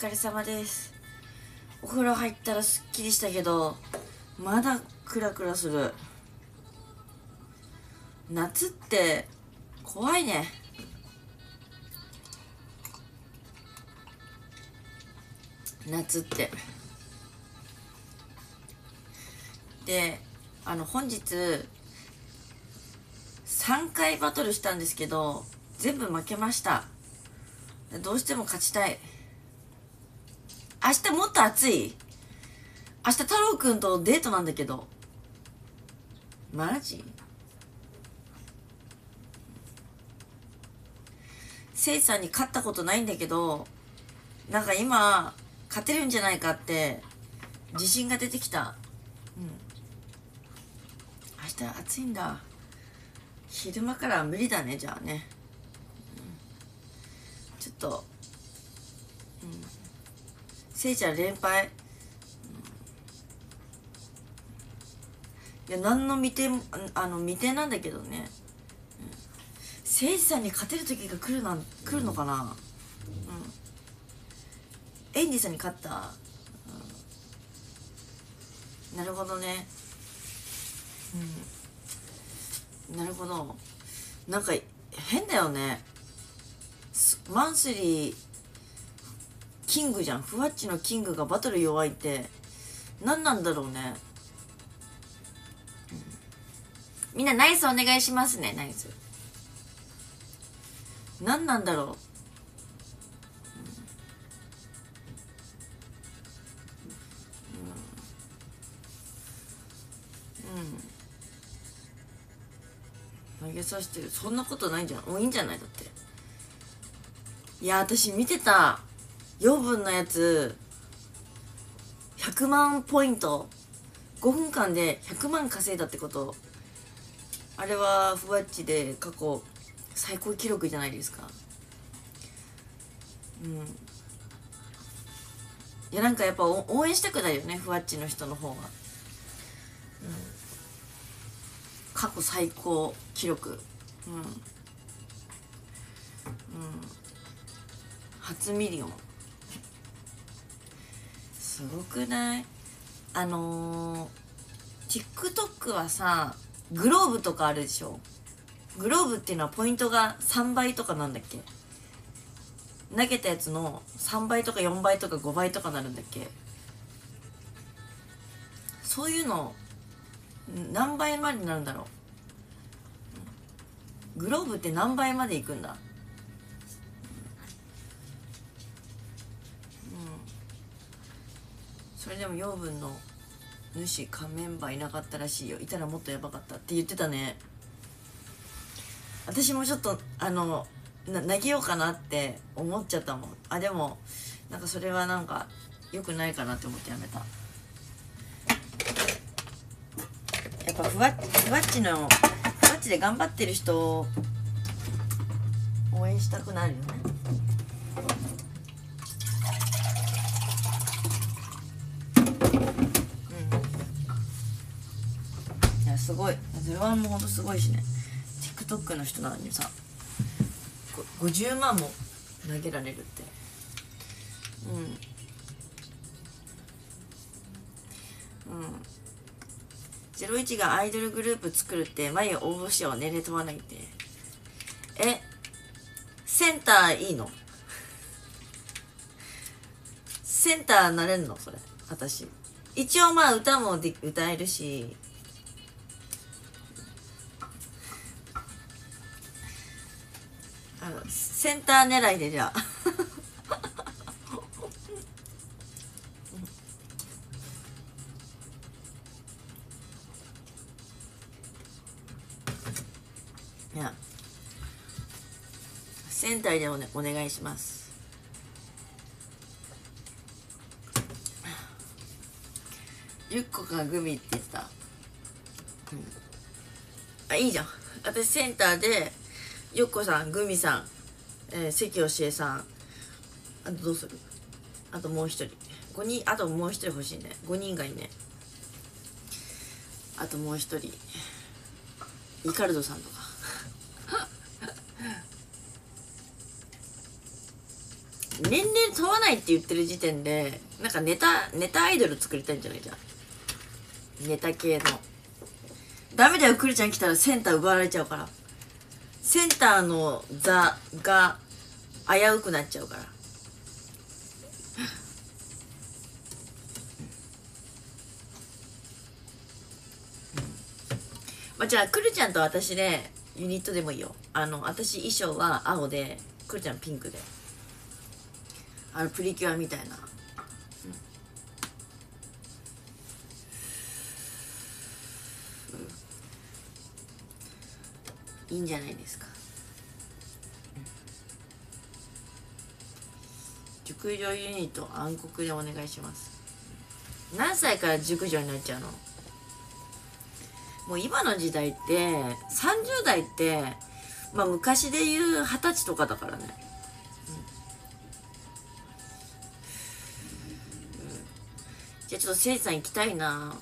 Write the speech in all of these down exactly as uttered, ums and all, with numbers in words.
疲れ様です。お風呂入ったらすっきりしたけどまだクラクラする。夏って怖いね。夏ってで、あの本日さんかいバトルしたんですけど全部負けました。どうしても勝ちたい。明日もっと暑い。明日太郎くんとデートなんだけど。マジ？せいさんに勝ったことないんだけど、なんか今勝てるんじゃないかって自信が出てきた。うん。明日暑いんだ。昼間から無理だね。じゃあね、うん、ちょっと、うん、せいちゃん連敗、うん、いや何の未定あの未定なんだけどね、うん、せいじさんに勝てる時が来るなん来るのかな。うん、エンジさんに勝った、うん、なるほどね。うん、なるほど。なんか変だよね。マンスリーキングじゃん。ふわっちのキングがバトル弱いって何なんだろうね、うん、みんなナイスお願いしますね。ナイス何なんだろう、うんうん、投げさせてる。そんなことないんじゃん。もういいんじゃない。だっていや私見てた養分のやつひゃくまんポイントごふんかんでひゃくまん稼いだってこと。あれはふわっちで過去最高記録じゃないですか。うん。いやなんかやっぱ応援したくないよね、ふわっちの人の方が。うん、過去最高記録。うん、うん、初ミリオンすごくない？あのー、TikTok はさグローブとかあるでしょ。グローブっていうのはポイントがさんばいとかなんだっけ。投げたやつのさんばいとかよんばいとかごばいとかなるんだっけ。そういうの何倍までになるんだろう。グローブって何倍までいくんだ。うん、それでも養分の主仮メンバーいなかったらしいよ。いたらもっとやばかったって言ってたね。私もちょっとあのな投げようかなって思っちゃったもん。あでもなんかそれはなんか良くないかなって思ってやめた。やっぱふわふわっちのふわっちで頑張ってる人を応援したくなるよね。うん、いやすごい。ゼロワンもほんとすごいしね。 TikTok の人なのにさごじゅうまんも投げられるって。うんうん。ゼロイチがアイドルグループ作るって前応募しよう。年齢問わないって。えセンターいいの？センターなれんのそれ。私一応まあ歌もで歌えるし、あのセンター狙いでじゃあいやセンターでお,、ね、お願いします。ゆっこがグミって言ってた、うん、あいいじゃん。私センターでゆっこさんグミさん、えー、関よしえさん、あとどうする？あともう一人ごにん、あともう一人欲しいね。ごにんがいいね。あともう一人イカルドさんとかみ年齢問わないって言ってる時点でなんかネタネタアイドル作りたいんじゃないじゃん。ネタ系の。ダメだよ、クリちゃん来たらセンター奪われちゃうから。センターの座が危うくなっちゃうから。まあ、じゃあクルちゃんと私でユニットでもいいよ。あの私衣装は青でクルちゃんピンクで、あのプリキュアみたいな、うん、いいんじゃないですか。熟女ユニット暗黒でお願いします。何歳から熟女になっちゃうの？もう今の時代ってさんじゅう代ってまあ昔で言うはたちとかだからね、うんうん、じゃあちょっとせいさん行きたいな。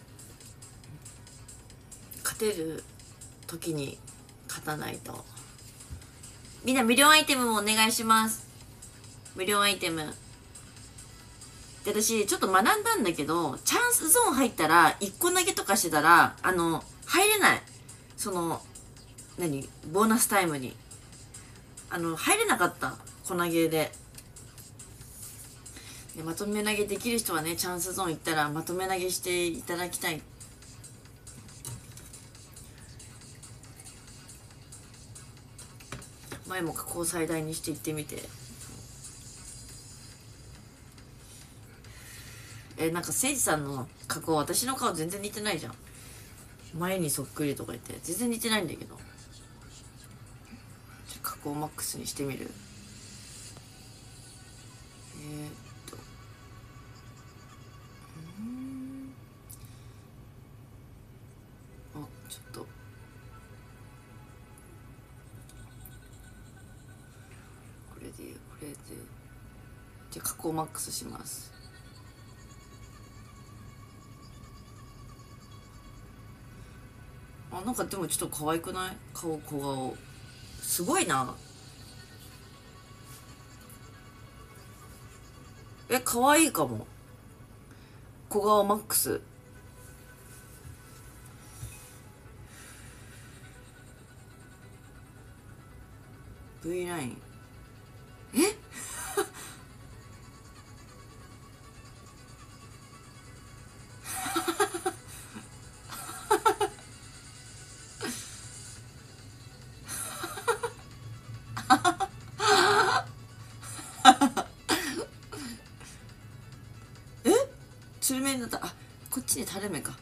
勝てる時に勝たないと。みんな無料アイテムもお願いします。無料アイテムで、私ちょっと学んだんだけど、チャンスゾーン入ったらいっこ投げとかしてたらあの入れない。その何ボーナスタイムにあの入れなかった。小投げででまとめ投げできる人はね、チャンスゾーン行ったらまとめ投げしていただきたい。前も加工最大にしていってみて。えなんか誠司さんの加工、私の顔全然似てないじゃん。前にそっくりとか言って全然似てないんだけど、加工マックスにしてみる。えー、っとうんあちょっとこれでこれでじゃあ加工マックスします。あなんかでもちょっと可愛くない？顔小顔すごいな。え可愛いかも。小顔マックス。V ラインええつるめになった。あこっちに垂れ目か。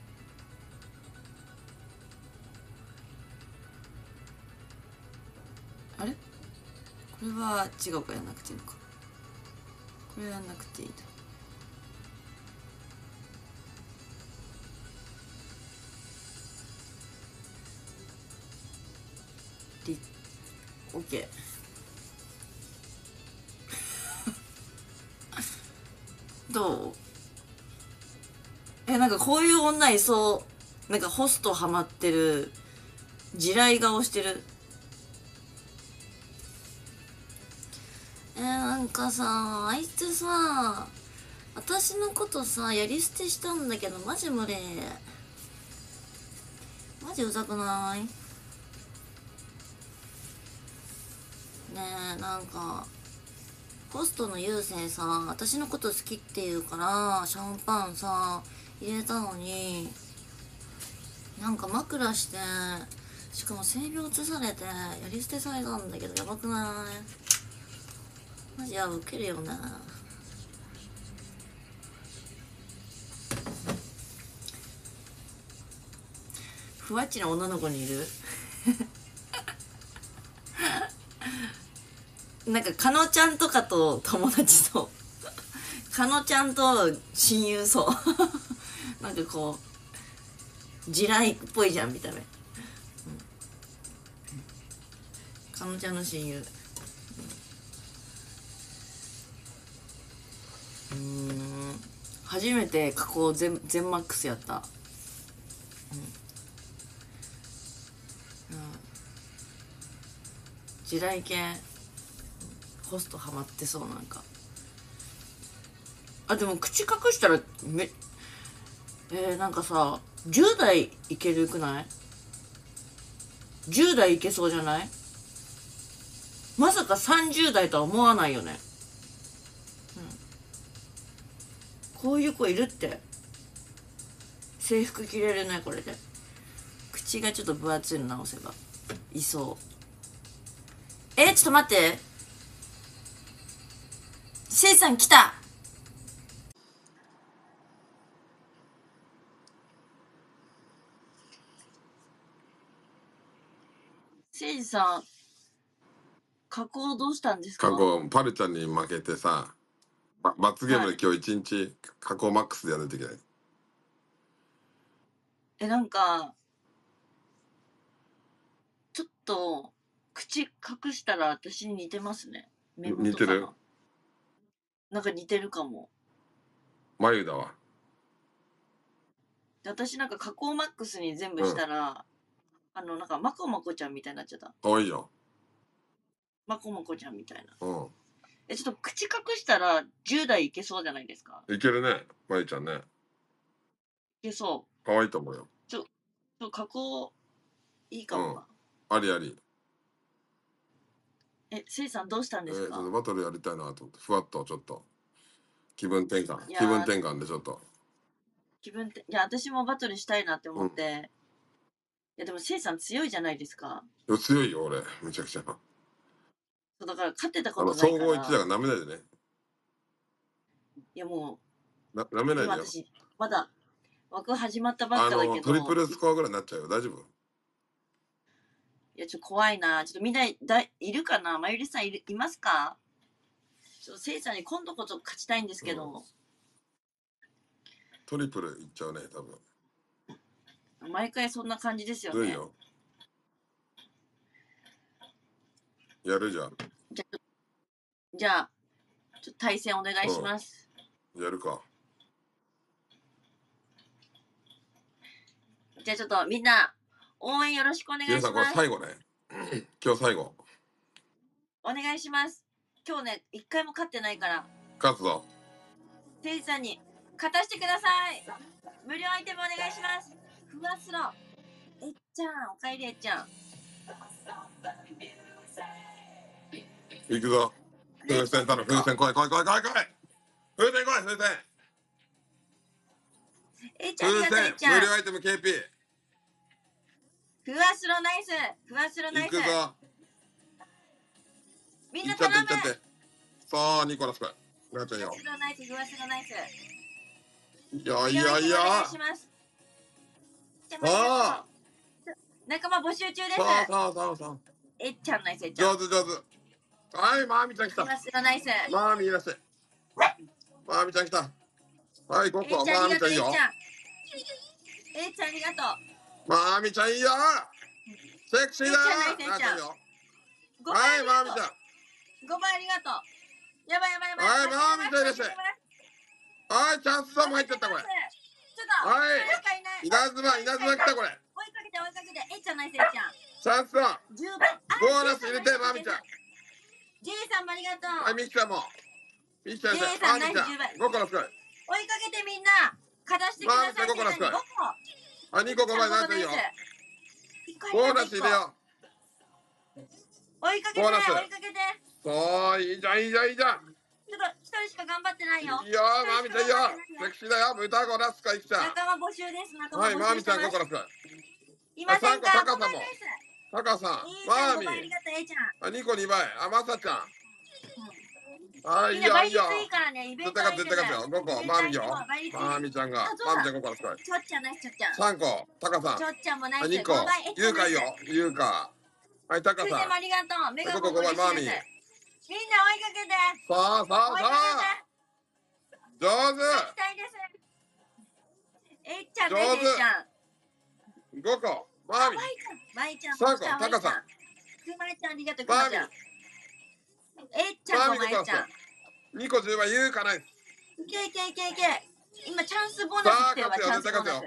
あれこれは違うか、やんなくていいのか。これやんなくていいと。リオッケーどう？えなんかこういう女いそう。なんかホストハマってる地雷顔してる。えー、なんかさあいつさ私のことさやり捨てしたんだけどマジ無理。マジうざくない？ねえなんかホストの優勢さ私のこと好きって言うからシャンパンさ入れたのになんか枕して、しかも性病移されてやり捨てされたんだけどやばくない？マジやウケるよね。ふわっちの女の子にいるなんかかのちゃんとかと友達そうかのちゃんと親友そうなんかこう地雷っぽいじゃん見た目、うん、かのちゃんの親友。うん、初めて加工全全マックスやった、うんうん、地雷系ホストハマってそう。なんかあ、でも口隠したらめえー、なんかさじゅう代いけるくない？ じゅう 代いけそうじゃない？まさかさんじゅう代とは思わないよね、うん、こういう子いるって。制服着れるねこれで。口がちょっと分厚いの直せばいそう。えー、ちょっと待って、せいさん来た。せいじさん加工どうしたんですか？ 加工パルちゃんに負けてさ、罰ゲームで今日一日加工マックスでやらないといけない。 え、なんかちょっと口隠したら私に似てますね。目元似てる？ なんか似てるかも。 眉だわ。 で私なんか加工マックスに全部したら、うん、あのなんかまこまこちゃんみたいになっちゃった。 かわいいじゃん。 まこまこちゃんみたいな。 うん。 え、ちょっと口隠したらじゅう代いけそうじゃないですか？ いけるね、まゆちゃんね。 いけそう。 かわいいと思うよ。 ちょ、ちょ加工いいかもな。 うん、ありあり。 え、せいさんどうしたんですか？ えー、ちょっとバトルやりたいなと思って、ふわっとちょっと気分転換、気分転換でちょっと。 気分って、いや私もバトルしたいなって思って。うん、いやでもせいさん強いじゃないですか。 強いよ俺、めちゃくちゃ。 そうだから勝ってたことないから。 総合一だからなめないでね。 いやもうな、なめないでよ。 私まだ枠始まったばっかだけど、 トリプルスコアぐらいになっちゃうよ。大丈夫？ いやちょっと怖いな。ちょっとみんなだいるかな。まゆりさんいるいますか？ちょっとせいさんに今度こそ勝ちたいんですけど、うん、 トリプルいっちゃうね多分。 毎回そんな感じですよね。よやるじゃん。 じゃじゃあちょっと対戦お願いします、 うん、やるか。 じゃあちょっとみんな応援よろしくお願いします。 皆さんこれ最後ね今日最後お願いします。今日ね一回も勝ってないから勝つぞ。 せいさんに勝たしてください。無料アイテムお願いします。ふわすろえっちゃん、おかえりえっちゃん。 行くぞ。風船頼む。風船来い来い来い来い来い。風船来い風船。 えっちゃん、ありがとうえっちゃん。 無料アイテム ケーピー。 ふわすろナイス。ふわすろナイス。 行くぞ。 みんな頼む。 行っちゃって行っちゃって。さあニコラスくん。なっちゃうよ。 ふわすろナイスふわすろナイス。 いやいやいや。 お願いします。ああ。仲間募集中です。 さあさあさあさあ。 えっちゃんナイスえっちゃん。 上手上手。はい、まーみちゃん来た。 ふわすろナイス。 まーみいらっしゃい。まーみちゃん来た。はい、ここ、まーみちゃんいいよ。 えっちゃんありがとう。 まーみちゃんいいよ。セクシーだ。 えっちゃんナイスえっちゃん。 はい、まーみちゃん。 ごばいありがとう。やばいやばいやばい。 はい、まーみちゃんいらっしゃい。はい、チャンスさんも入っちゃったこれ。はい。稲妻、稲妻来たこれ。 追いかけて追いかけて。えっちゃんナイスえっちゃん。 チャンスさん。ボーナス入れて、まーみちゃん。 ジェイさんもありがとう。 はい、ミキちゃんも。ミキちゃんじゃん。まーみちゃん。ごこのすごい。 追いかけてみんな。勝たしてください。 まーみちゃんごこのすごい。あ、にこごばいなっていいよ。ボーナス入れよう。 追いかけて追いかけて。 そう、いいじゃんいいじゃんいいじゃん。 ちょっと一人しか頑張ってないよ。 いいよ、まーみちゃんいいよ。セクシーだよ。豚子ラスカいきちゃん。 仲間募集です。仲間募集。はい、まーみちゃんごこのすごい。 いませんか。 タカさんも。タカさん。まーみ。あ、にこにばい。あ、まさちゃん。はい、いいよいいよ。絶対勝つ絶対勝つよ。ごこ、まーみよ。まーみちゃんが。まーみちゃんごこのすごい。 ちょっちゃんナイスちょっちゃん。 さんこ、タカさん。 ちょっちゃんもナイス。 にこ、ゆうかいいよ。ゆうか。はい、タカさん。 ありがとう。メガごこごばい、まーみ。 みんな追いかけて。 さあさあさあ。上手。 えっちゃん、上手。 ごこ、まーみ。 まいちゃん、 さんこ、タカさん。 くまいちゃん、ありがとう、くまちゃん。えっちゃん、まいちゃん。 にこじゅうばい、言うかない。 いけいけいけいけ。今、チャンスボーナス来てるわ、チャンスボーナス。追いかけて、追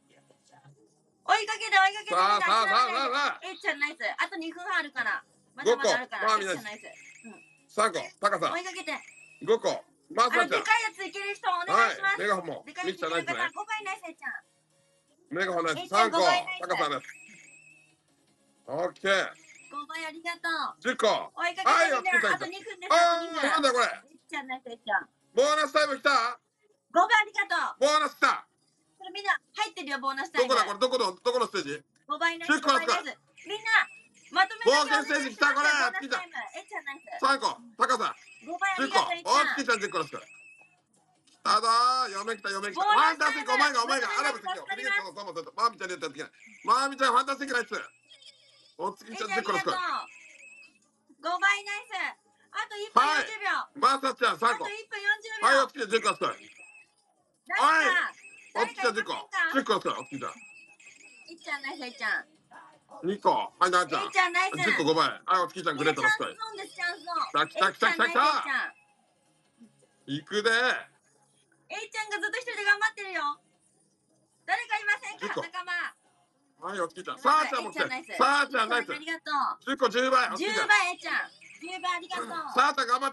いかけて。 さあさあさあさあ。 えっちゃん、ナイス。あとにふんはあるから。まだまだあるから。えっちゃん、ナイス。 さんこ、タカさん。 追いかけて。 ごこ、 まさちゃん。 でかいやついける人お願いします。 メガホンも。 でかいやついける方、ごばいないせいちゃん。 メガホンない。さんこ、高さんです。オッケー。 ごばいありがとう。 じゅっこ。 追いかけてみんな。あとにふんです。あとにふん。 なんだこれ。 えいちゃんないせいちゃん。 ボーナスタイム来た？ ごばいありがとう。 ボーナス来た。 これみんな入ってるよ、ボーナスタイム。 どこだこれ、どこの、どこのステージ？ ごばいない。 じゅっこです。 みんな、まとめ冒険ステージ来たこれ。 来た。えいちゃんないせい。 さんこ、高さ。 ごばいありじゅっこ。 がとう。 おつきちゃんじゅっこです。ただ、嫁来た、嫁来た。ファンタスティック、お前が、お前が、アラブスキョ。リゲットのトモト、マーミちゃんに言ったってきない。マーミちゃん、ファンタスティックナイス。おつきちゃんじゅっこです。ごばいナイス。あといっぷんよんじゅうびょう。 マサちゃんさんこ。 あといっぷんよんじゅうびょう。 はい、おつきちゃんじゅっこです。はい。おつきちゃんじゅっこ。じゅっこです。おつきちゃん。 いっちゃんナイス、いっちゃん。 にこ。はい、なーちゃん。 いっちゃんナイス。 じゅっこごばい。はい、おつきちゃんグレートです。 チャンスゾーンです、チャンスゾーン。 来た来た来た来た来た。行くで。 えいちゃんがずっと一人で頑張ってるよ。誰かいませんか、仲間。 はい、おつきちゃん。さあちゃんも来て。さあちゃんナイス。 ありがとう。 じゅっこじゅうばい。 じゅうばい、えいちゃん。じゅうばいありがとう。 さあちゃん頑張って。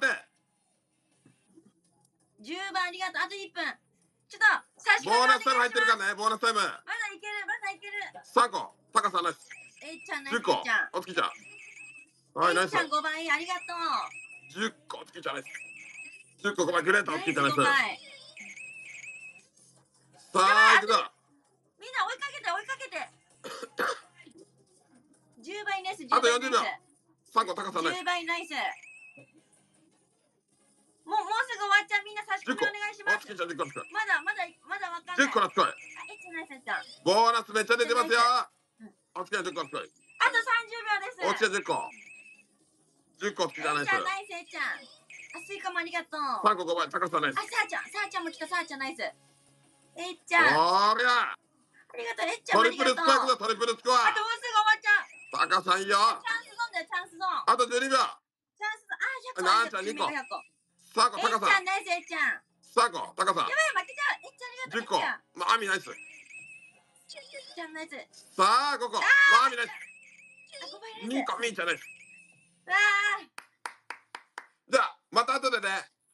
じゅうばいありがとう。あといっぷん。ちょっと、差しボーナスタイム入ってるからね、ボーナスタイム。まだいける、まだいける。 さんこ、高さナイス。 えいちゃんナイス。 じゅっこ、おつきちゃん。はい、ナイス。 えいちゃんごばい、ありがとう。じゅっこ、おつきちゃんナイス。じゅっこごばい、グレート、おつきちゃんナイス。さあ、行くぞ。 みんな追いかけて、追いかけて。じゅうばいナイス。 あとよんじゅうびょう。さんこ、高さナイス。 じゅうばいナイス。もう、もうすぐ終わっちゃう。みんな差し込みお願いします。 おつきちゃんじゅっこです。 まだ、まだ、まだわかんない。 じゅっこです。 えいちゃんナイス、えいちゃん。 ボーナスめっちゃ出てますよ。おつきちゃんじゅっこです。 あとさんじゅうびょうです。 おつきちゃんじゅっこ。じゅっこおつきちゃんナイス。 えいちゃんナイス、えいちゃん。あ、スイカもありがとう。 さんこごばい、高さナイス。 あ、さあちゃん、さあちゃんも来た、さあちゃんナイス。えいちゃん。 おりゃ。 ありがとう、えっちゃんもありがとう。 トリプルスコア行くぞ、トリプルスコア。 あともうすぐ終わっちゃう。 高さんいいよ。 チャンスゾーンだよ、チャンスゾーン。 あとじゅうにびょう。 チャンスゾーン、あ、ひゃっこ。 なあちゃんにこ。さんこ、高さ。 えっちゃんナイス、えっちゃん。 さんこ、高さ。やばい、負けちゃう。えっちゃんありがとう。 じゅっこ。まあみナイス。 えっちゃんナイス。 さあ、ごこ。まあみナイス。にこ、みーちゃんナイス。 わあ。 じゃあ、また後でね。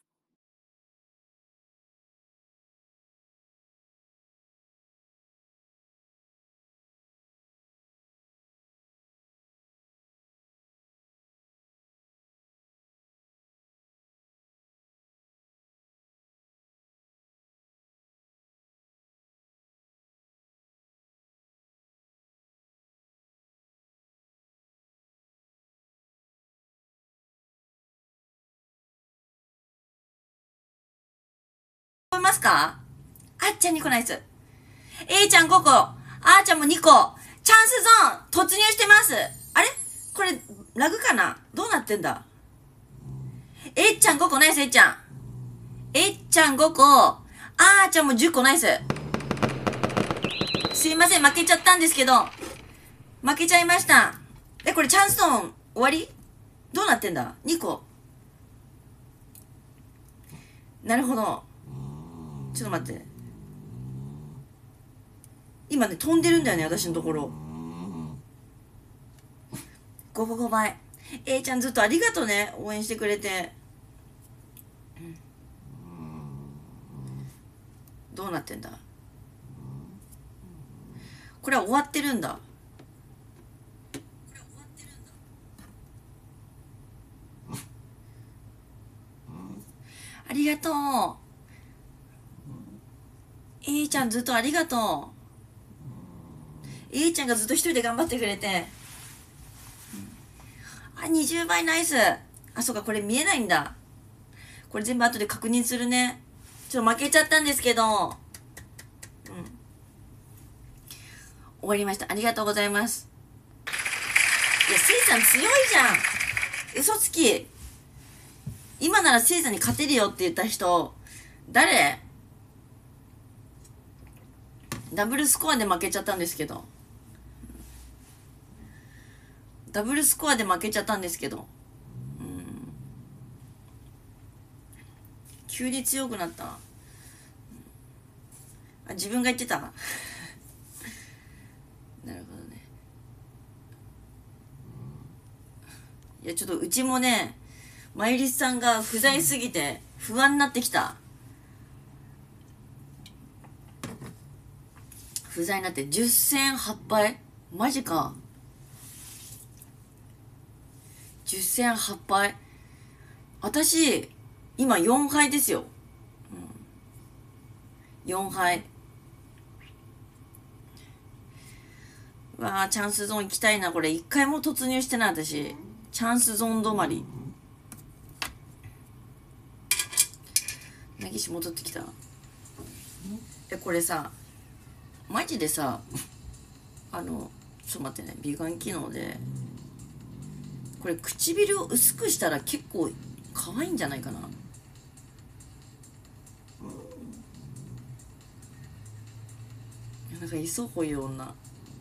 聞こえますか？あっちゃんにこナイス。えいちゃんごこ。あーちゃんもにこ。チャンスゾーン突入してます。あれこれ、ラグかな？どうなってんだ？えいちゃんごこナイス、えいちゃん。えいちゃんごこ。あーちゃんもじゅっこナイス。すいません、負けちゃったんですけど。負けちゃいました。え、これチャンスゾーン終わり？どうなってんだ？ に 個。なるほど。ちょっと待って。今ね、飛んでるんだよね、私のところ。ごこごばい。えいちゃんずっとありがとうね。応援してくれて。どうなってんだ？これは終わってるんだ。ありがとう。えいちゃんずっとありがとう。えいちゃんがずっと一人で頑張ってくれて。あ、にじゅうばいナイス。あ、そうか、これ見えないんだ。これ全部後で確認するね。ちょっと負けちゃったんですけど。うん。終わりました。ありがとうございます。いや、せいさん強いじゃん。嘘つき。今ならせいさんに勝てるよって言った人、誰？ダブルスコアで負けちゃったんですけど。ダブルスコアで負けちゃったんですけど。うん。急に強くなった。あ、自分が言ってたなるほどね。いや、ちょっとうちもね、マユリスさんが不在すぎて不安になってきた。不在になってじゅっ戦はち敗。マジか。じゅっ戦はち敗。私今よん敗ですよ、うん、よん敗。うわー、チャンスゾーン行きたいな。これ一回も突入してない。私チャンスゾーン止まり。根岸戻ってきた。え、これさマジでさ、あのちょっと待ってね、美顔機能でこれ唇を薄くしたら結構可愛いんじゃないかな。なんかいそう、こういう女。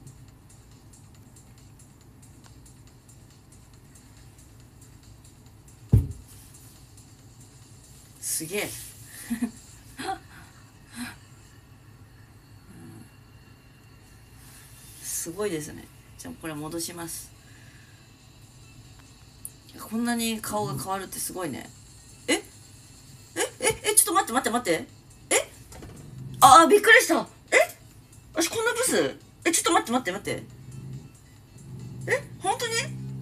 すげえすごいですね。じゃあこれ戻します。こんなに顔が変わるってすごいね。ええええちょっと待って待って待って。えああ、びっくりした。え私こんなブス。えちょっと待って待って待って。え本当に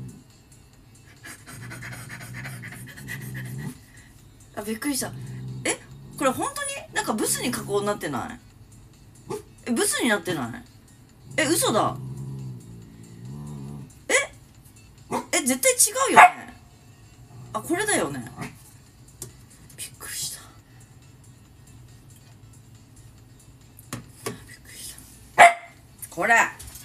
あ、びっくりした。えこれ本当になんかブスに加工になってない？えブスになってない？え嘘だ。ええ絶対違うよね。あ、これだよね。びっくりした。びっくりした。これ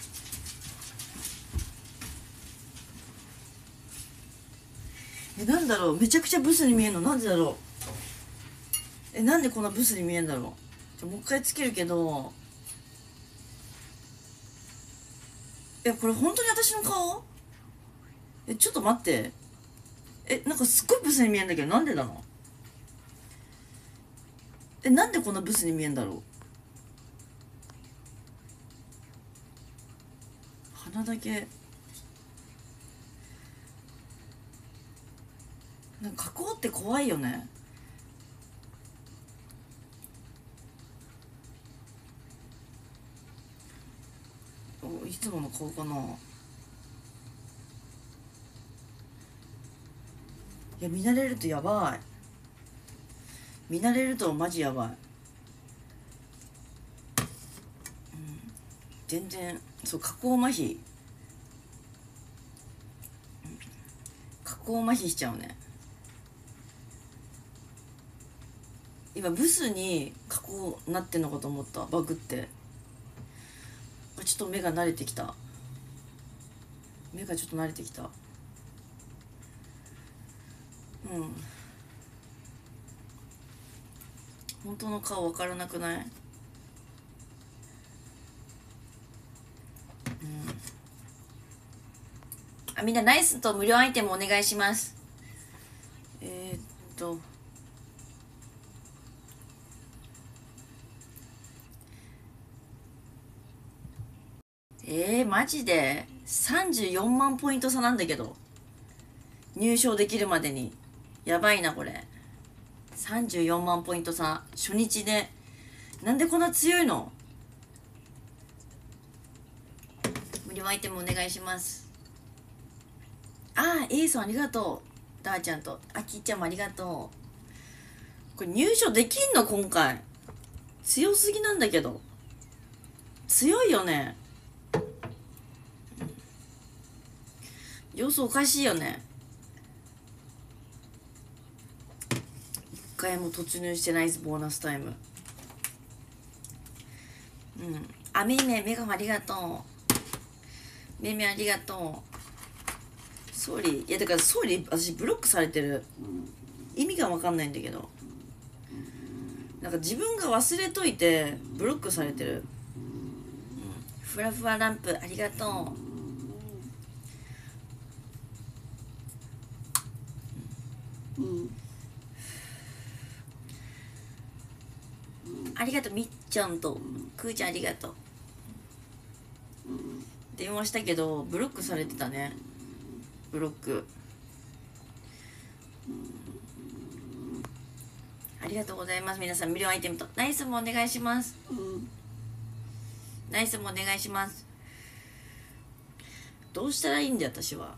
え、なんだろう、めちゃくちゃブスに見えるのなんでだろう。え、なんでこんなブスに見えるんだろう。じゃもう一回つけるけど、え、これ本当に私の顔？え、ちょっと待って。え、なんかすっごいブスに見えるんだけど、なんでなの？え、なんでこんなブスに見えるんだろう。鼻だけなんか加工って怖いよね。お、いつもの顔かな。いや、見慣れるとやばい。見慣れるとマジやばい、うん、全然そう、加工麻痺、加工麻痺しちゃうね。今ブスに加工なってんのかと思った。バグって。ちょっと目が慣れてきた。目がちょっと慣れてきた。うん本当の顔分からなくない？うんあ、みんなナイスと無料アイテムお願いします。えー、っとえー、マジでさんじゅうよんまんポイント差なんだけど、入賞できるまでに。やばいなこれ。さんじゅうよんまんポイント差、初日で。なんでこんな強いの？無料アイテムお願いします。あー、エースありがとう。ダーちゃんとあきちゃんもありがとう。これ入賞できんの今回？強すぎなんだけど。強いよね。様子おかしいよね。一回も突入してないです。ボーナスタイム。うんあ、めいめいメガホンありがとう。めいめいありがとう。ソーリー、いやだからソーリー私ブロックされてる。意味が分かんないんだけど、なんか自分が忘れといてブロックされてる。うん、ふわふわランプありがとう。うんありがとう。みっちゃんとくーちゃんありがとう。電話したけどブロックされてたね。ブロックりがとうございます。皆さん無料アイテムとナイスもお願いします、うん、ナイスもお願いします。どうしたらいいんだよ私は。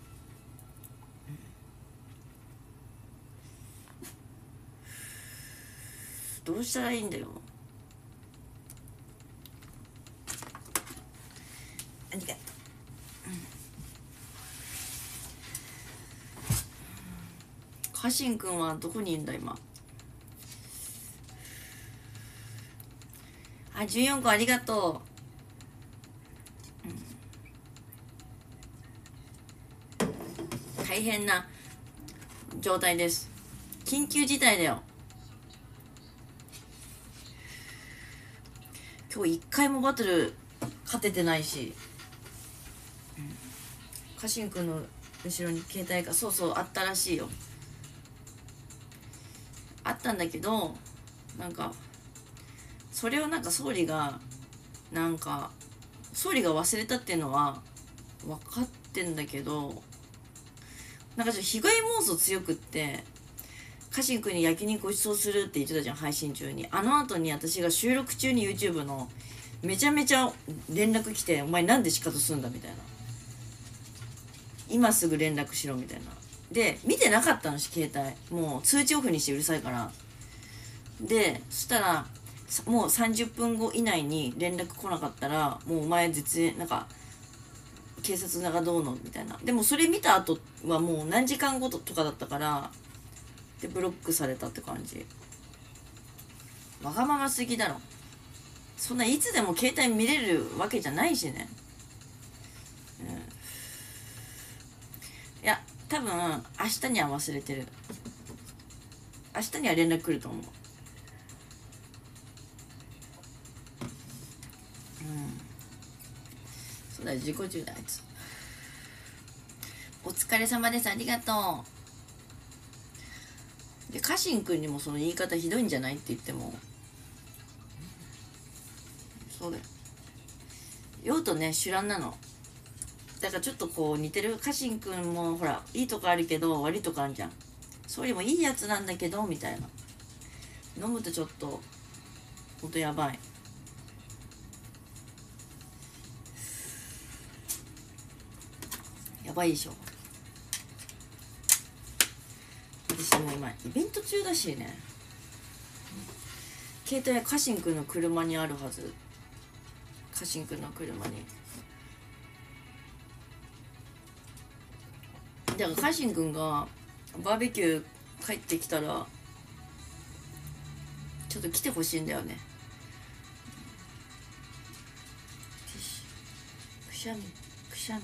どうしたらいいんだよ。ありがとう。かしんくんはどこにいるんだ今。あ、じゅうよんこありがとう、うん、大変な状態です。緊急事態だよ。今日一回もバトル勝ててないし、うん、かしんくんの後ろに携帯がそうそうあったらしいよ。あったんだけど、なんかそれをなんか総理がなんか総理が忘れたっていうのは分かってんだけど、なんかちょっと被害妄想強くって、かしんくんに焼肉ごちそうするって言ってたじゃん配信中に。あの後に私が収録中に YouTube のめちゃめちゃ連絡来て、お前なんで仕方すんだみたいな、今すぐ連絡しろみたいな。で見てなかったのし携帯、もう通知オフにしてうるさいから。でそしたらもうさんじゅっぷんご以内に連絡来なかったらもうお前絶縁、なんか警察がどうのみたいな。でもそれ見た後はもう何時間後とかだったから、でブロックされたって感じ。わがまますぎだろ。そんないつでも携帯見れるわけじゃないしね、うん、いや多分明日には忘れてる。明日には連絡来ると思う。うん、そうだよ、自己中だあいつ。お疲れ様です、ありがとう。でかしんくんにもその言い方ひどいんじゃないって言っても、そうだよ、酔うとね酒乱なの。だからちょっとこう似てる。かしんくんもほらいいとこあるけど悪いとこあるじゃん。それもいいやつなんだけどみたいな。飲むとちょっとほんとやばい。やばいでしょ。私も今イベント中だしね、携帯かしんくんの車にあるはず。かしんくんの車に。だからかしんくんがバーベキュー帰ってきたらちょっと来てほしいんだよね。くしゃみくしゃみ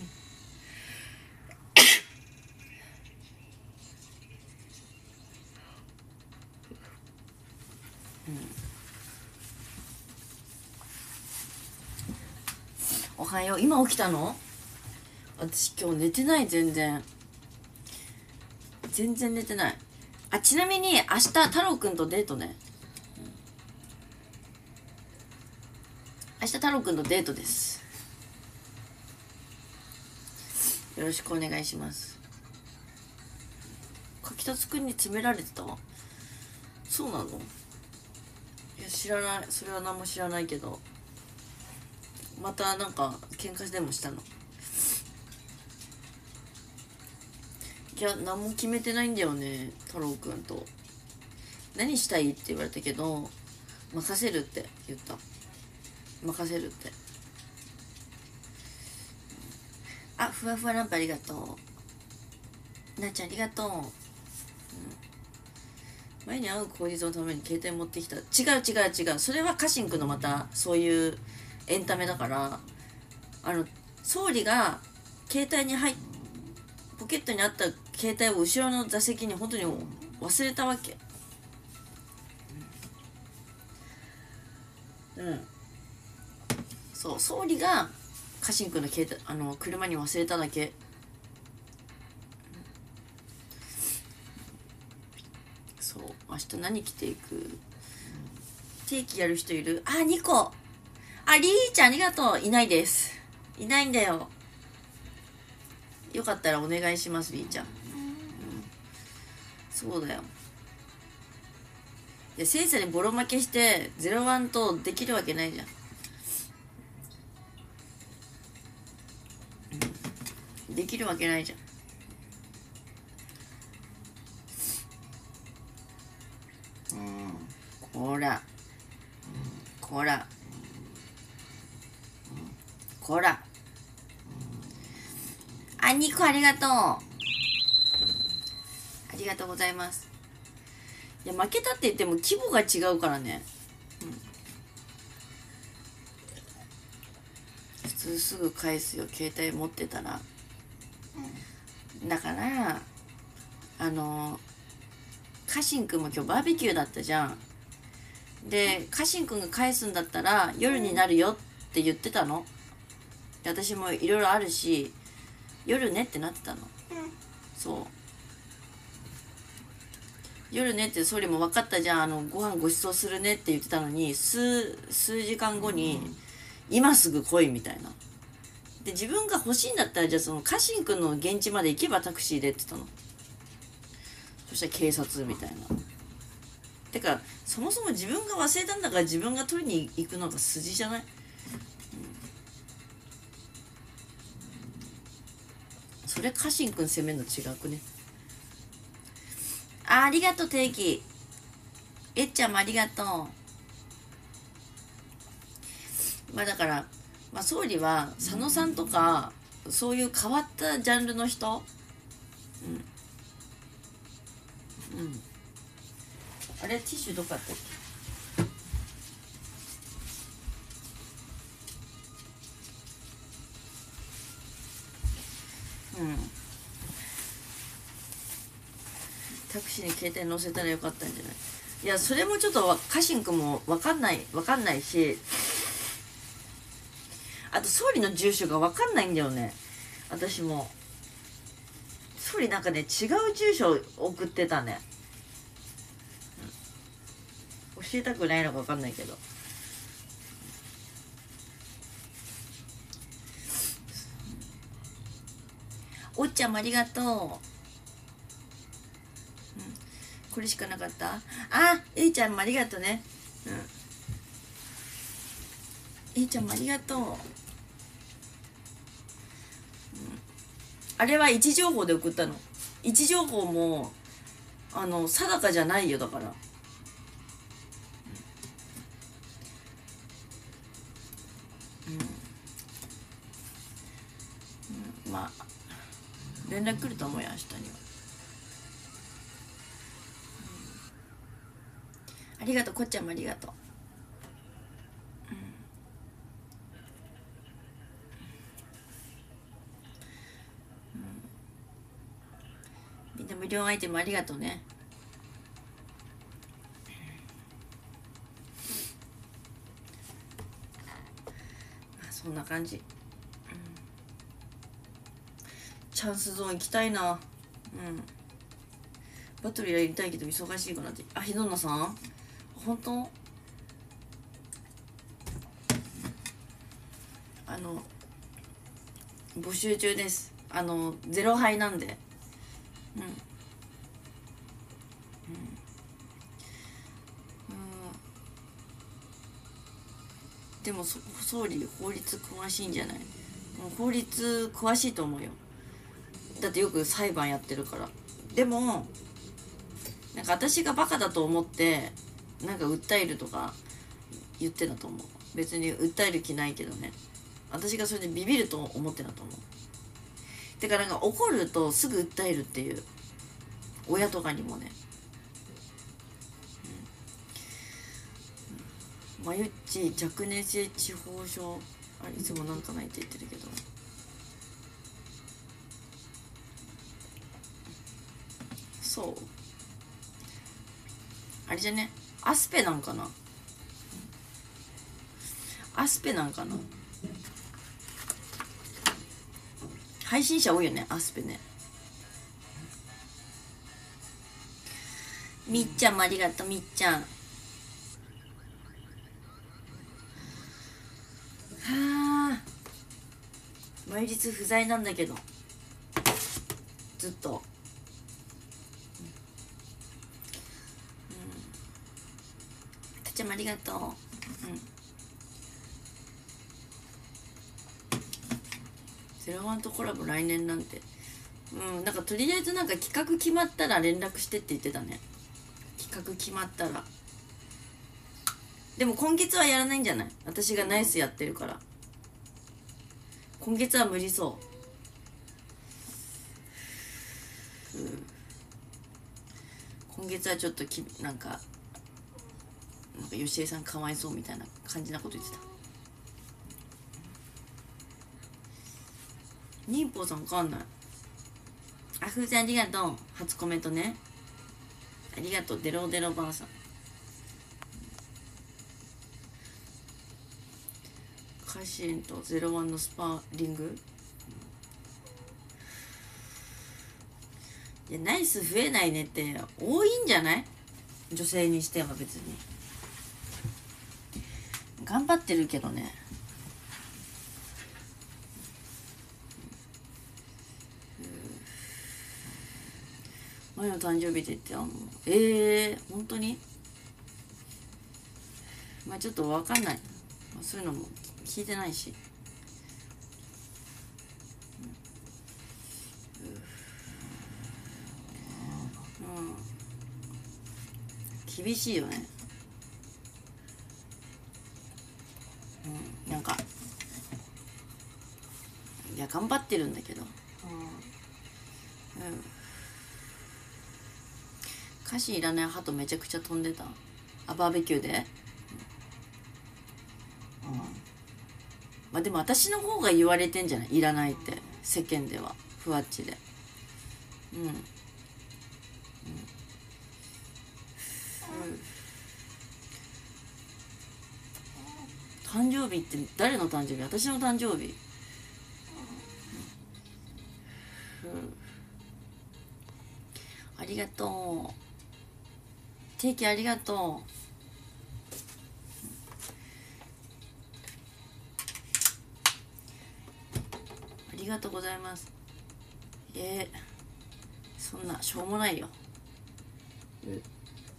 うん、おはよう。今起きたの？私今日寝てない。全然全然寝てない。あ、ちなみに明日太郎くんとデートね、うん、明日太郎くんとデートです。よろしくお願いします。柿達くんに詰められてた？そうなの？いや知らない。それは何も知らないけど、またなんか喧嘩でもしたの？いや何も決めてないんだよね。太郎くんと何したいって言われたけど任せるって言った。任せるって。あ、ふわふわランプありがとう。なっちゃんありがとう、うん、前に会う口実のために携帯持ってきた。違う違う違う、それはかしんくんのまたそういうエンタメだから。あの総理が携帯に入っポケットにあった携帯を後ろの座席に本当に忘れたわけ。うん、うん、そう、総理がかしんくんの携帯あの車に忘れただけ。そう、明日何着ていく？定期やる人いる？あ、にこ。あ、りーちゃんありがとう。いないです。いないんだよ。よかったらお願いします、りーちゃん、うん、そうだよ。いでセイサにボロ負けしてゼロワンとできるわけないじゃん、うん、できるわけないじゃん。うん、こら、こら、こら、あ、ニコありがとう、ありがとうございます。いや、負けたって言っても規模が違うからね、うん、普通すぐ返すよ、携帯持ってたら。だからあの家臣くんも今日バーベキューだったじゃん。で家臣くんが返すんだったら夜になるよって言ってたの。で私もいろいろあるし夜ねってなってたの、うん、そう夜ねって総理も分かったじゃん、あのご飯ご馳走するねって言ってたのに数数時間後に、うん、今すぐ来いみたいな。で自分が欲しいんだったらじゃあその家臣くんの現地まで行けばタクシーでって言ったの。そしたら警察みたいな。てかそもそも自分が忘れたんだから自分が取りに行くのが筋じゃない、うん、それ家臣くん責めるの違くね。あ、ありがとう定期。えっちゃんもありがとう。まあだからまあ総理は佐野さんとかそういう変わったジャンルの人、うんうんあれティッシュどこあったっけ。うんタクシーに携帯乗せたらよかったんじゃない。いやそれもちょっと家臣くんも分かんない分かんないし、あと総理の住所が分かんないんだよね。私も総理なんかね違う住所送ってたね、うん、教えたくないのか分かんないけど。おっちゃんもありがとう、うん、これしかなかった。あ、えいちゃんもありがとうね、うん、えいちゃんもありがとう、うん、あれは位置情報で送ったの。位置情報もあの定かじゃないよだから、うん、うん、まあ連絡来ると思うよ明日には、うん、ありがとうこっちゃんもありがとう、うんうん、みんな無料アイテムありがとうね。そんな感じ、うん、チャンスゾーン行きたいな。うんバトルやりたいけど忙しいかなって。あ、ひどんなさん本当あの募集中です。あのゼロ杯なんで、うん、うん、でも総理法律詳しいんじゃない。法律詳しいと思うよ。だってよく裁判やってるから。でもなんか私がバカだと思ってなんか訴えるとか言ってたと思う。別に訴える気ないけどね。私がそれでビビると思ってたと思う。だからなんか怒るとすぐ訴えるっていう、親とかにもね。まゆっち若年性地方症あいつもなんかないって言ってるけど、そうあれじゃね、アスペなんかな、アスペなんかな。配信者多いよねアスペね。みっちゃんもありがとう。みっちゃんはあ毎日不在なんだけどずっと、 たっちゃんありがとう。うん、ゼロワンとコラボ来年なんて。うん、なんかとりあえずなんか企画決まったら連絡してって言ってたね。企画決まったら。でも今月はやらないんじゃない？私がナイスやってるから。今月は無理そう。うん、今月はちょっときなんかなんか吉江さんかわいそうみたいな感じなこと言ってた。忍法さんわかんない。あ、ふーちゃんありがとう。初コメントね。ありがとう。デロデロばあさん。カシエンとゼロワンのスパーリング。いや、ナイス増えないねって多いんじゃない？女性にしては別に。頑張ってるけどね。前の誕生日って言ってあんの？ええー、本当に？まあちょっと分かんない、まあ、そういうのも聞いてないし、うん、うん、厳しいよね。うん、なんかいや頑張ってるんだけど、うん、歌詞いらない鳩めちゃくちゃ飛んでた。あ、バーベキューで、うん、まあでも私の方が言われてんじゃない？いらないって世間ではふわっちで。うん、うん、うん、誕生日って誰の誕生日？私の誕生日。うん、ありがとう。ケーキありがとう。ありがとうございます。えー、そんなしょうもないよ。うん、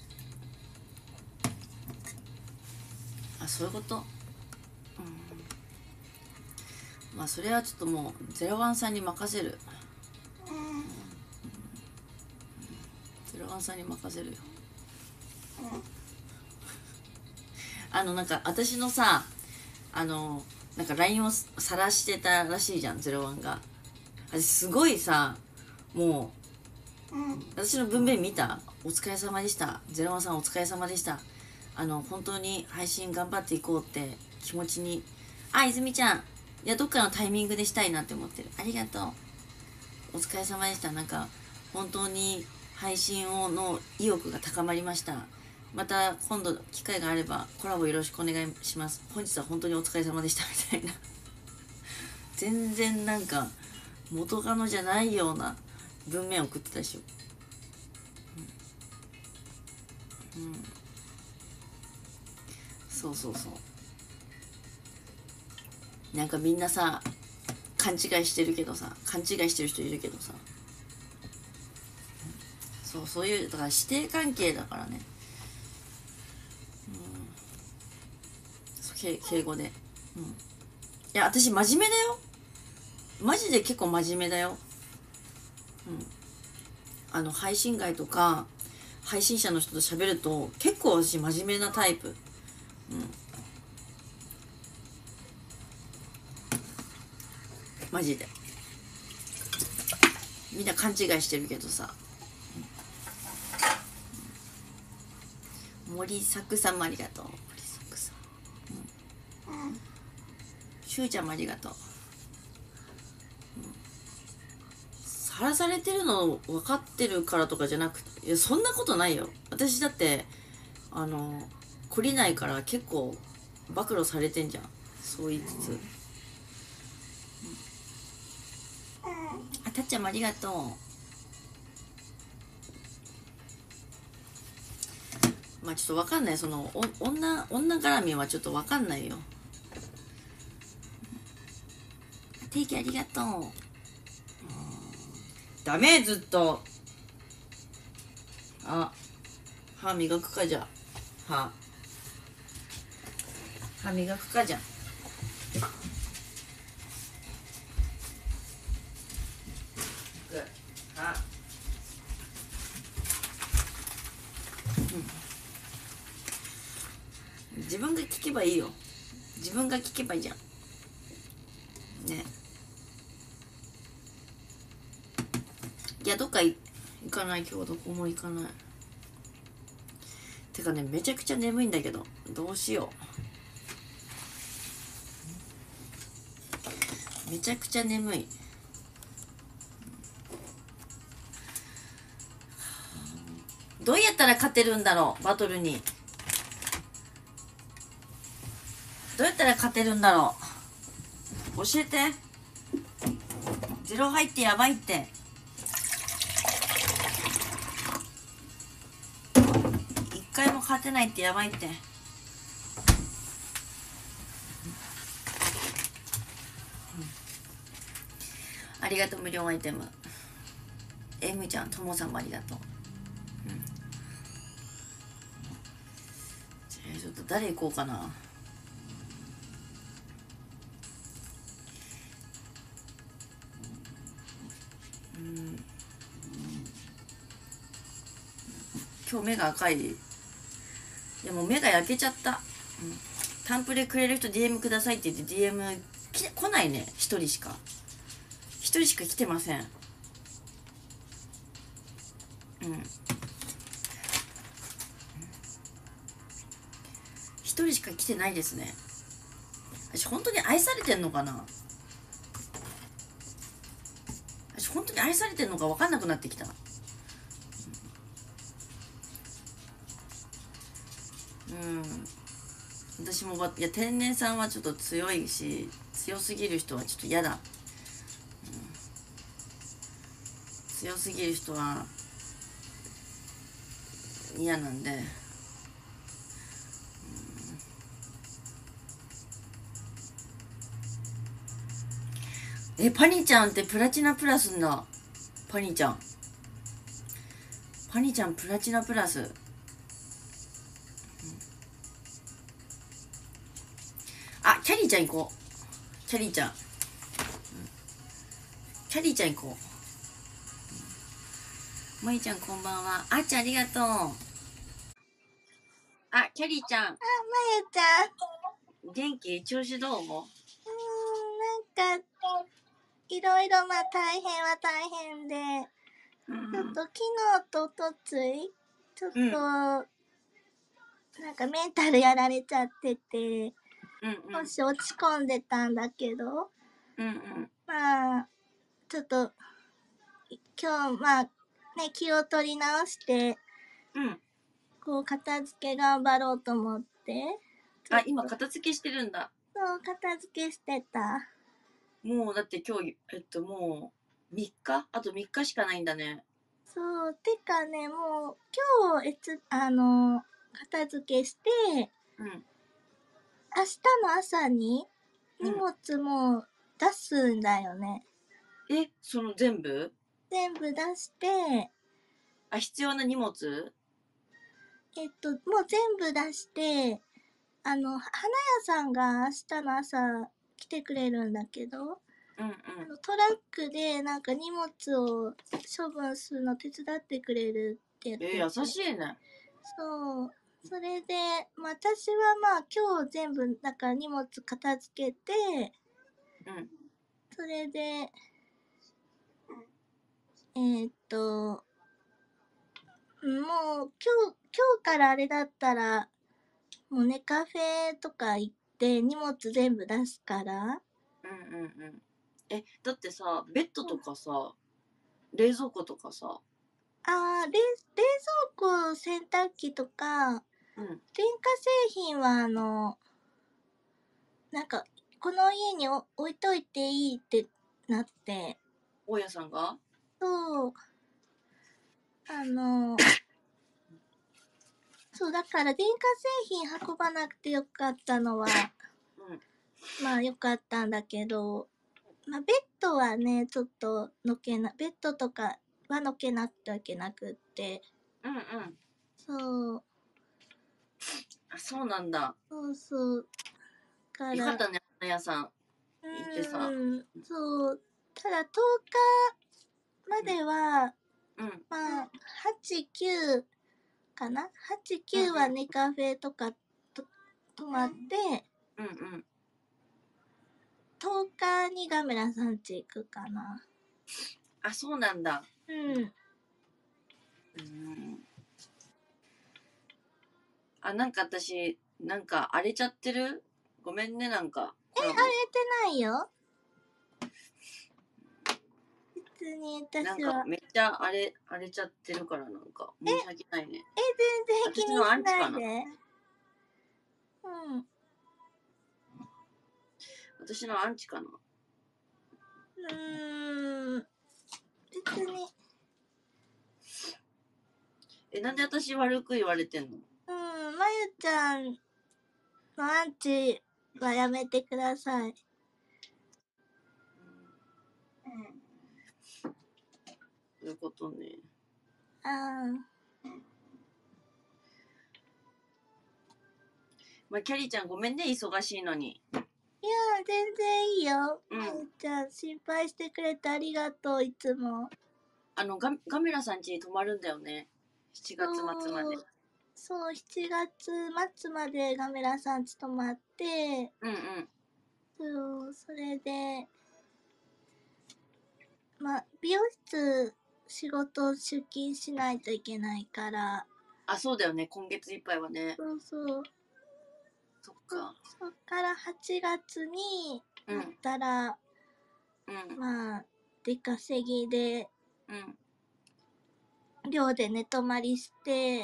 あ、そういうこと。うん、まあそれはちょっともうゼロワンさんに任せる。うん、ゼロワンさんに任せるよ。うん、あのなんか私のさ、あのなんか ライン を晒してたらしいじゃん、ゼロワンが。私すごいさ、もう、うん、私の文面見た？お疲れ様でした、ゼロワンさんお疲れ様でした、あの本当に配信頑張っていこうって気持ちに、あ、泉ちゃん、いやどっかのタイミングでしたいなって思ってる。ありがとう、お疲れ様でした。なんか本当に配信をの意欲が高まりました。また今度機会があればコラボよろしくお願いします。本日は本当にお疲れ様でしたみたいな全然なんか元カノじゃないような文面を送ってたでしょ。うん、うん、そうそうそう。なんかみんなさ勘違いしてるけどさ、勘違いしてる人いるけどさ、そうそういうだから師弟関係だからね。敬語で、うん、いや私真面目だよ、マジで結構真面目だよ。うん、あの配信外とか配信者の人と喋ると結構私真面目なタイプ。うん、マジでみんな勘違いしてるけどさ、うん、森作さんもありがとう。森作さん、うん、しゅうちゃんもありがとう。さらされてるの分かってるからとかじゃなくて、いやそんなことないよ。私だってあの懲りないから結構暴露されてんじゃん、そう言いつつ、うん、あ、たっちゃんもありがとう。まあちょっと分かんない、そのお女女絡みはちょっと分かんないよ。定期ありがとう。ダメずっと。あ、歯磨くかじゃ。歯歯磨くかじゃん。あ、うん、自分が聞けばいいよ。自分が聞けばいいじゃんね。いや、どっか行かない。今日どこも行かない。てかね、めちゃくちゃ眠いんだけど、どうしよう。めちゃくちゃ眠い。どうやったら勝てるんだろう、バトルに。どうやったら勝てるんだろう、教えて。ゼロ入ってやばいって。一回も勝てないってやばいって。ありがとう、無料アイテム。M ちゃん、ともさんもありがとう。うん、じゃあちょっと誰行こうかな。うん、今日目が赤い。でも目が焼けちゃった。うん、タンプレくれる人 ディーエム くださいって言って ディーエム 来, 来ないね。一人しか一人しか来てません。うん、一人しか来てないですね。私本当に愛されてんのかな。私本当に愛されてんのか分かんなくなってきた。うん、私もいや天然さんはちょっと強いし、強すぎる人はちょっと嫌だ。うん、強すぎる人は嫌なんで。え、パニちゃんってプラチナプラスんだ。パニちゃんパニちゃんプラチナプラス、うん、あ、キャリーちゃん行こう。キャリーちゃん、うん、キャリーちゃん行こう。まいちゃんこんばんは。あっちゃんありがとう。あ、キャリーちゃん。あ、まゆちゃん元気？調子どう？うーん、 なんかいろいろまあ大変は大変で、うん、ちょっと昨日とおとついちょっと、うん、なんかメンタルやられちゃってて、うんうん、少し落ち込んでたんだけど、うんうん、まあちょっと今日まあね気を取り直して、うん、こう片付け頑張ろうと思って。 あ、今片付けしてるんだ。 そう、片付けしてた。 もうだって今日えっともうみっか、あとみっかしかないんだね。 そう、てかね、もう今日えつあの片付けして、うん、明日の朝に荷物も出すんだよね。 うん、え、その全部？ 全部出して、 あ、必要な荷物？ えっと、もう全部出して、あの、花屋さんが明日の朝来てくれるんだけど、うんうん、あのトラックでなんか荷物を処分するの手伝ってくれるって言ってて。 えー、優しいね。 そう。それで、まあ、私はまあ今日全部だから荷物片付けて、うん、それで、えー、っと、もう今日、今日からあれだったら、もうね、カフェとか行って荷物全部出すから。 うんうんうん。え、だってさ、ベッドとかさ、うん、冷蔵庫とかさ。 あー、冷、冷蔵庫、洗濯機とか、うん、電化製品はあの、なんか、この家に置いといていいってなって。 大家さんが？ そう。あの、そう、だから電化製品運ばなくてよかったのは、うん、まあよかったんだけど、まあベッドはね、ちょっとのけな、ベッドとかはのけなくてはいけなくって。 うんうん。 そう。 あ、そうなんだ。 そうそう。 からよかったね、花屋さん。行ってさ。 うん、そう。ただとおかまでは、 うん。 まあ、はち、きゅうかな ?はち、きゅうはネカフェとかと泊まって、 うんうん。 とおかにガメラさん家行くかな。 あ、そうなんだ。 うん。 うん。あ、なんか私、なんか荒れちゃってる？ごめんね、なんか。 え、荒れてないよ。別に私は。 なんかめっちゃ荒れ、荒れちゃってるからなんか申し訳ないね。 え、全然気にしないで。うん。 私のアンチかな。 うーん。別に。 え、なんで私悪く言われてんの？ うん、まゆちゃんのアンチはやめてください。 そういうことね。 ああ。 まあ、キャリーちゃんごめんね、忙しいのに。 いや、全然いいよ。 うん。 まゆちゃん、心配してくれてありがとう、いつも。 あの、ガガメラさん家に泊まるんだよね。しちがつまつまで。 そう、しちがつまつまでガメラさん家泊まって、 うんうん。 そう、それで、まあ、美容室仕事出勤しないといけないから。 あ、そうだよね、今月いっぱいはね。 そうそう。 そっか。 そっからはちがつになったら、 うん。 まあ、出稼ぎで、 うん。 寮で寝泊まりして、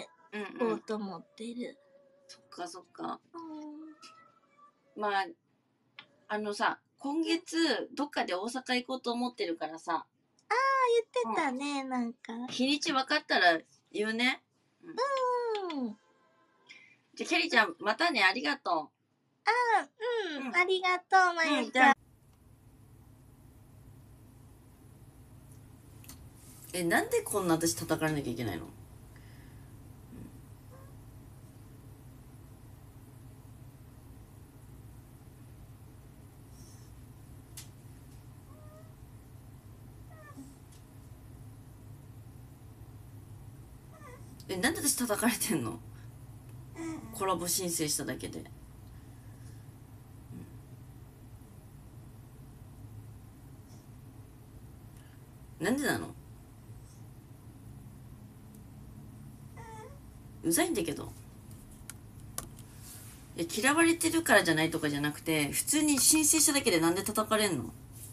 うん行こうと思ってる。 そっかそっか。 うん。 まあ、あのさ、今月どっかで大阪行こうと思ってるからさ。 ああ、言ってたね、うん、なんか。 日にち分かったら言うね。 うん。うん。 じゃあ、キャリーちゃん、またね、ありがとう。ああ、うん、うん、ありがとう、まゆちゃん。 え、なんでこんな私叩かれなきゃいけないの？え、なんで私叩かれてんの？コラボ申請しただけで。なんでなの？うざいんだけど。いや、嫌われてるからじゃないとかじゃなくて、普通に申請しただけでなんで叩かれんの？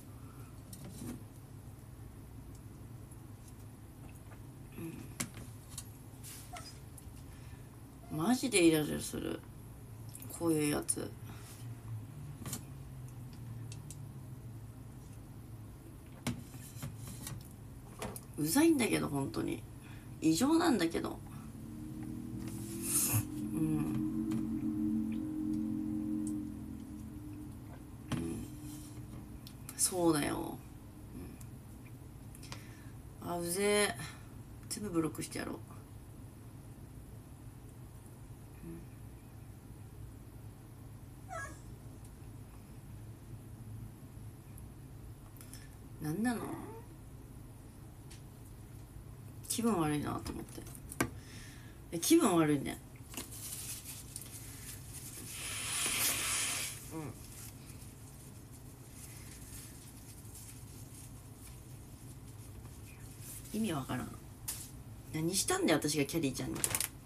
うん、マジでイライラする、こういうやつ。うざいんだけど、本当に異常なんだけど。うん、うん、そうだよ、うん、あ、うぜえ、全部ブロックしてやろう。なんなの？気分悪いなと思って。え、気分悪いね。うん、意味わからん。何したんだよ私がキャリーちゃんに。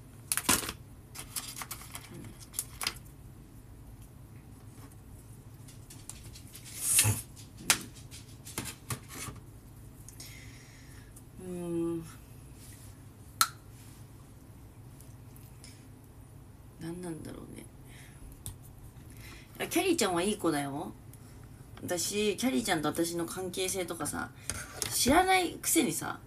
うん、うん、何なんだろうね。キャリーちゃんはいい子だよ。私キャリーちゃんと私の関係性とかさ知らないくせにさ、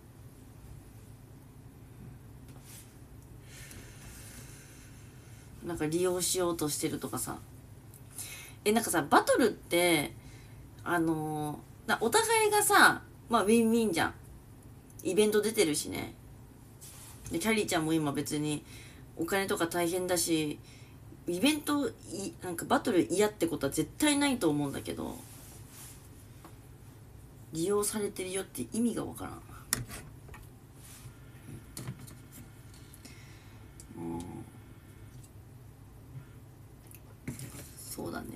なんか利用しようとしてるとかさ。え、なんかさ、バトルってあのー、なお互いがさ、まあウィンウィンじゃん。イベント出てるしね。でキャリーちゃんも今別にお金とか大変だし、ウイベントいなんかバトル嫌ってことは絶対ないと思うんだけど、利用されてるよって意味がわからん。うん、そうだね。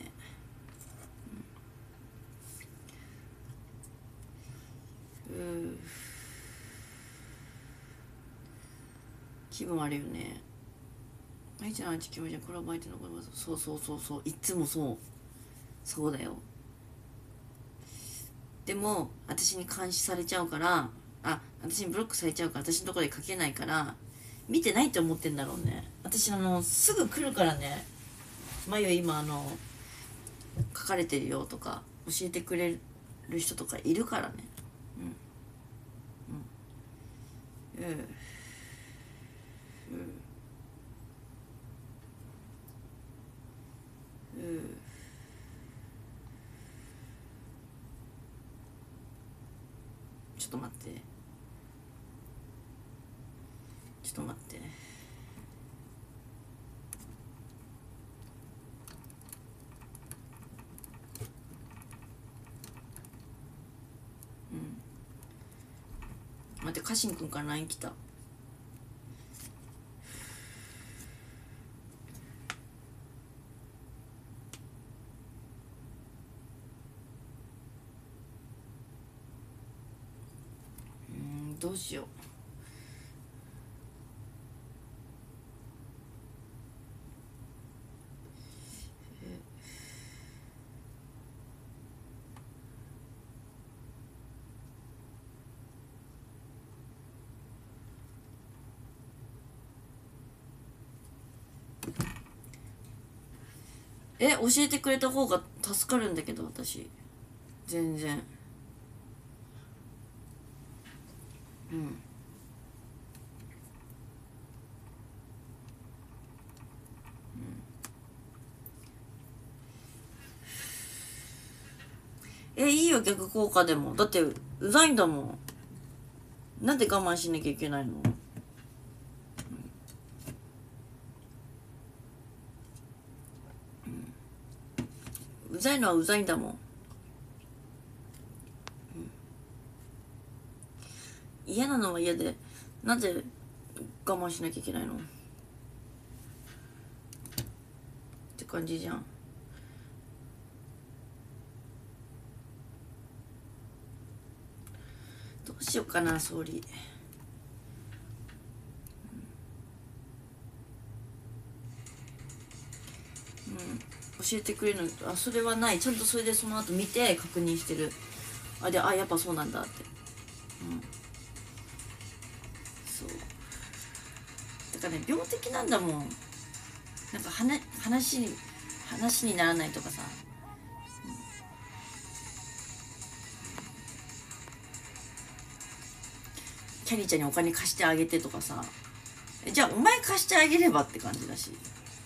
うん、うん、気分悪いよね。愛ちゃん、愛知気持ちいい。これは相手の子供。そうそうそうそう、いつもそうそうだよ。でも私に監視されちゃうから、あ、私にブロックされちゃうから私のところで書けないから見てないって思ってんだろうね。私あのすぐ来るからね。まゆ今あの書かれてるよとか教えてくれる人とかいるからね。うんうんうんうんうんちょっと待ってちょっと待って。うん待って、かしんくんから ライン 来た。うんどうしよう。え、教えてくれた方が助かるんだけど、私全然。うん、え、いいよ逆効果でも。だってうざいんだもん。なんで我慢しなきゃいけないの。うざいのはうざいんだもん。嫌なのは嫌で、なぜ我慢しなきゃいけないのって感じじゃん。どうしようかな、総理。うん、教えてくれるの。あ、それはない。ちゃんとそれでその後見て確認してる。あ、で、あ、やっぱそうなんだって。うん、そうだからね、病的なんだもん。なんか話話に話にならないとかさ、うん、キャリーちゃんにお金貸してあげてとかさ、じゃあお前貸してあげればって感じだし、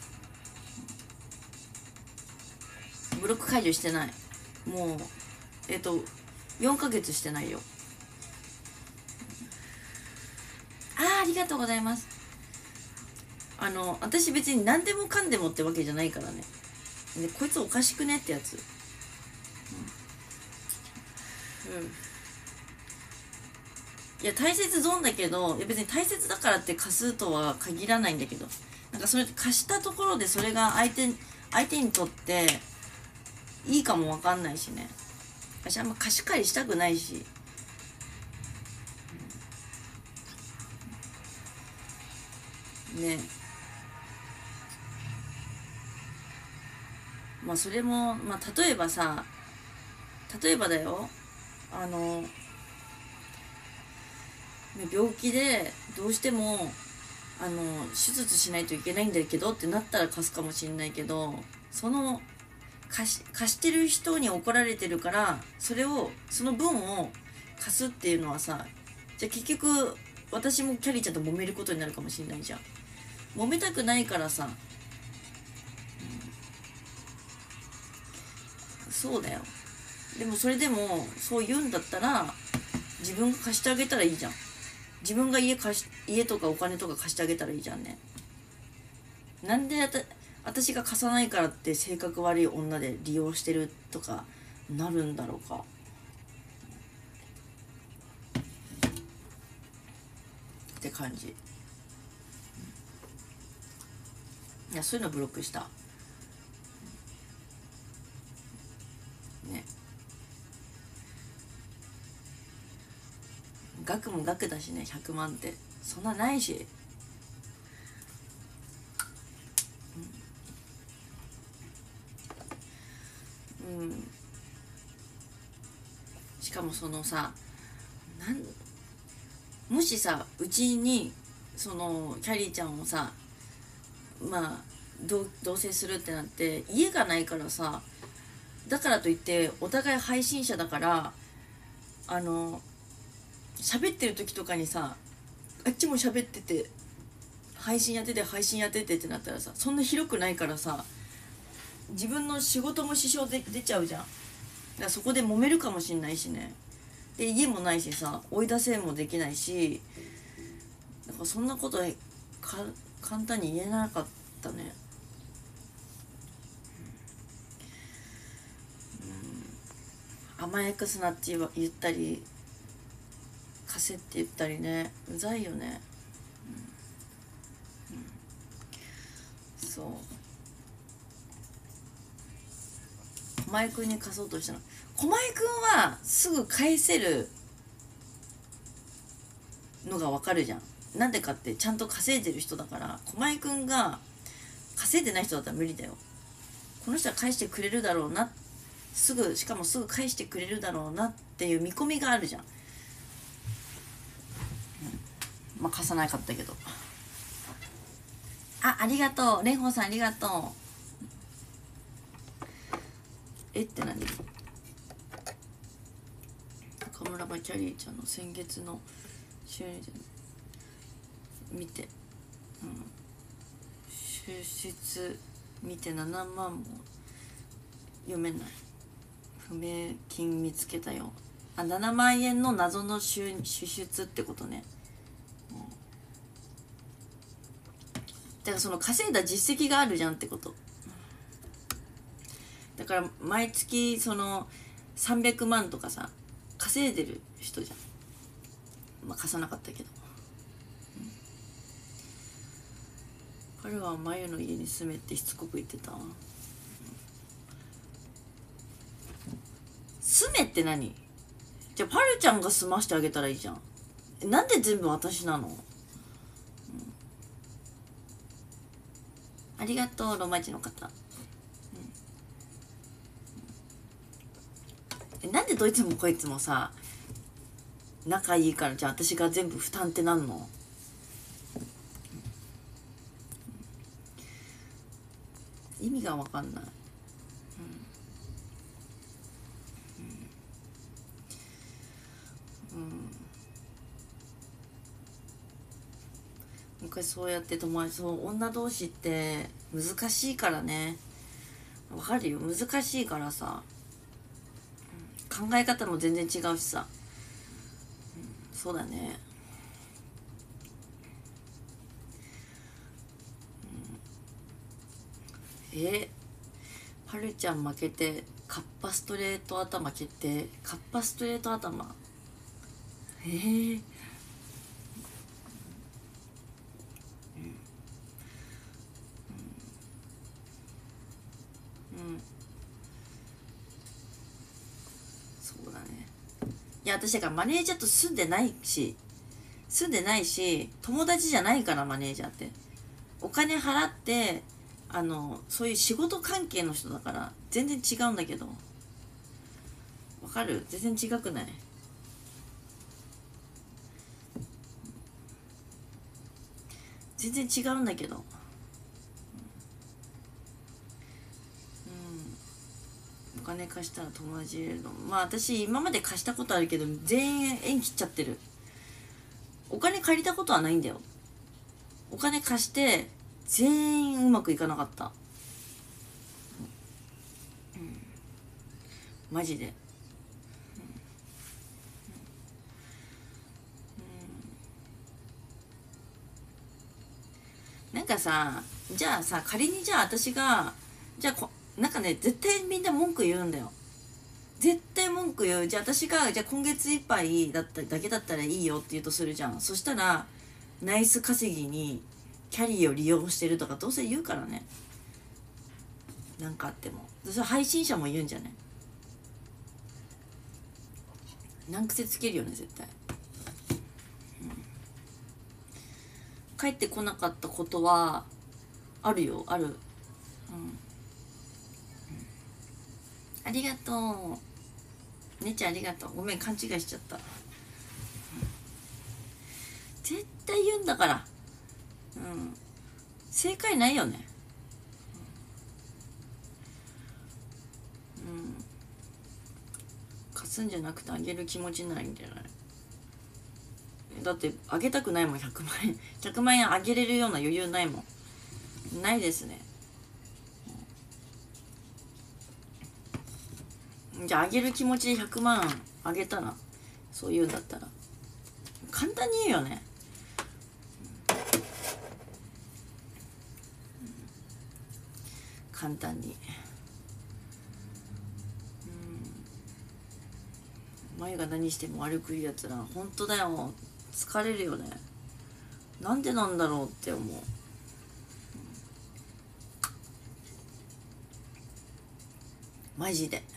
ブロック解除してない。もうえっとよんかげつしてないよ。あーありがとうございます。あの私別に何でもかんでもってわけじゃないからね。でこいつおかしくねってやつ。うん、うん、いや大切ゾーンだけど、いや別に大切だからって貸すとは限らないんだけど、なんかそれ貸したところでそれが相手相手にとっていいかもわかんないしね。私あんま貸し借りしたくないし、うん、ね。まあそれも、まあ、例えばさ例えばだよ、あの病気でどうしてもあの手術しないといけないんだけどってなったら貸すかもしれないけど、その貸し貸してる人に怒られてるから、それをその分を貸すっていうのはさ、じゃあ結局私もキャリーちゃんと揉めることになるかもしれないじゃん。揉めたくないからさ、うん、そうだよ。でもそれでもそう言うんだったら自分が貸してあげたらいいじゃん。自分が家貸し家とかお金とか貸してあげたらいいじゃんね。なんで私が貸さないからって性格悪い女で利用してるとかなるんだろうかって感じ。いやそういうのブロックしたね。額も額だしね、ひゃくまんってそんなないし、うん、うん、しかもそのさ、なんもしさうちにそのキャリーちゃんをさまあ同棲するってなって家がないからさ、だからといってお互い配信者だからあの喋ってる時とかにさあっちも喋ってて配信やってて配信やっててってなったらさ、そんな広くないからさ自分の仕事も支障で出ちゃうじゃん。だからそこで揉めるかもしんないしね。で家もないしさ追い出せもできないし、だからそんなことか簡単に言えなかったね。うん、甘やかすなって言ったり貸せって言ったりね、うざいよね。うんうん、そう駒井くんに貸そうとしたの。駒井くんはすぐ返せるのがわかるじゃん。なんでかってちゃんと稼いでる人だから。駒井くんが稼いでない人だったら無理だよ。この人は返してくれるだろうな、すぐしかもすぐ返してくれるだろうなっていう見込みがあるじゃん。まあ貸さなかったけど。あ、ありがとう蓮舫さん、ありがとう。えって何？中村がキャリーちゃんの先月の収入見て、うん、収出見てななまんも読めない。不明金見つけたよ。あ、ななまんえんの謎の収支出ってことね。だからその稼いだ実績があるじゃんってこと。だから毎月そのさんびゃくまんとかさ稼いでる人じゃん。まあ貸さなかったけど、うん、彼は眉の家に住めってしつこく言ってた。住めって何？じゃあパルちゃんが住ましてあげたらいいじゃん。なんで全部私なの？ありがとうロマチの方、うん、なんでどいつもこいつもさ仲いいからじゃあ私が全部負担ってなんの？意味が分かんない、うんうん、昔そうやって友達、そう女同士って難しいからね。わかるよ、難しいからさ、考え方も全然違うしさ、うん、そうだね、うん、えパルちゃん負けてカッパストレート頭決定。カッパストレート頭、えー、うんうん、そうだね。いや私だからマネージャーと住んでないし住んでないし友達じゃないから。マネージャーってお金払ってあのそういう仕事関係の人だから全然違うんだけど、わかる？全然違くない？全然違うんだけど、うん、お金貸したら友達入れるの。まあ私今まで貸したことあるけど全員縁切っちゃってる。お金借りたことはないんだよ。お金貸して全員うまくいかなかった、うん、マジで、うんうん、 なんかさ、じゃあさ、仮にじゃあ私がじゃあこなんかね、絶対みんな文句言うんだよ。絶対文句言う。じゃあ私がじゃあ今月いっぱいだっただけだったらいいよって言うとするじゃん。そしたらナイス稼ぎにキャリーを利用してるとかどうせ言うからね。なんかあってもそれ配信者も言うんじゃない。難癖つけるよね絶対、うん、帰ってこなかったことはあるよ、ある、うんうん、ありがとう姉ちゃん、ありがとう。ごめん勘違いしちゃった、うん、絶対言うんだから、うん、正解ないよね。貸すんじゃなくてあげる気持ちないんじゃない。だってあげたくないもん。ひゃくまんえんひゃくまんえんあげれるような余裕ないもん。ないですね。じゃああげる気持ちでひゃくまんあげたら、そういうんだったら簡単に言うよね。簡単に。眉が何しても悪く言うやつら本当だよ。疲れるよね。なんでなんだろうって思う。マジで。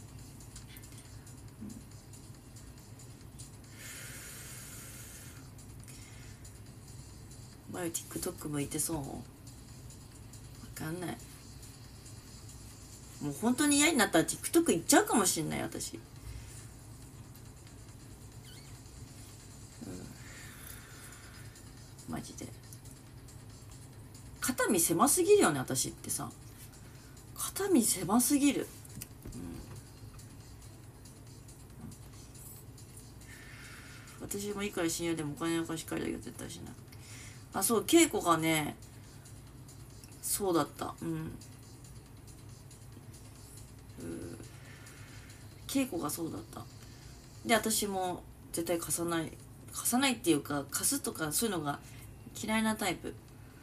眉 TikTok 向いてそう？わかんない。もう本当に嫌になったら TikTok 行っちゃうかもしんない私。マジで肩身狭すぎるよね私ってさ。肩身狭すぎる、うん、私もいくら親友でもお金の貸し借りだけは絶対しない。あ、そう稽古がねそうだった。うん、うん、稽古がそうだった。で私も絶対貸さない貸さないっていうか貸すとかそういうのが嫌いなタイプ。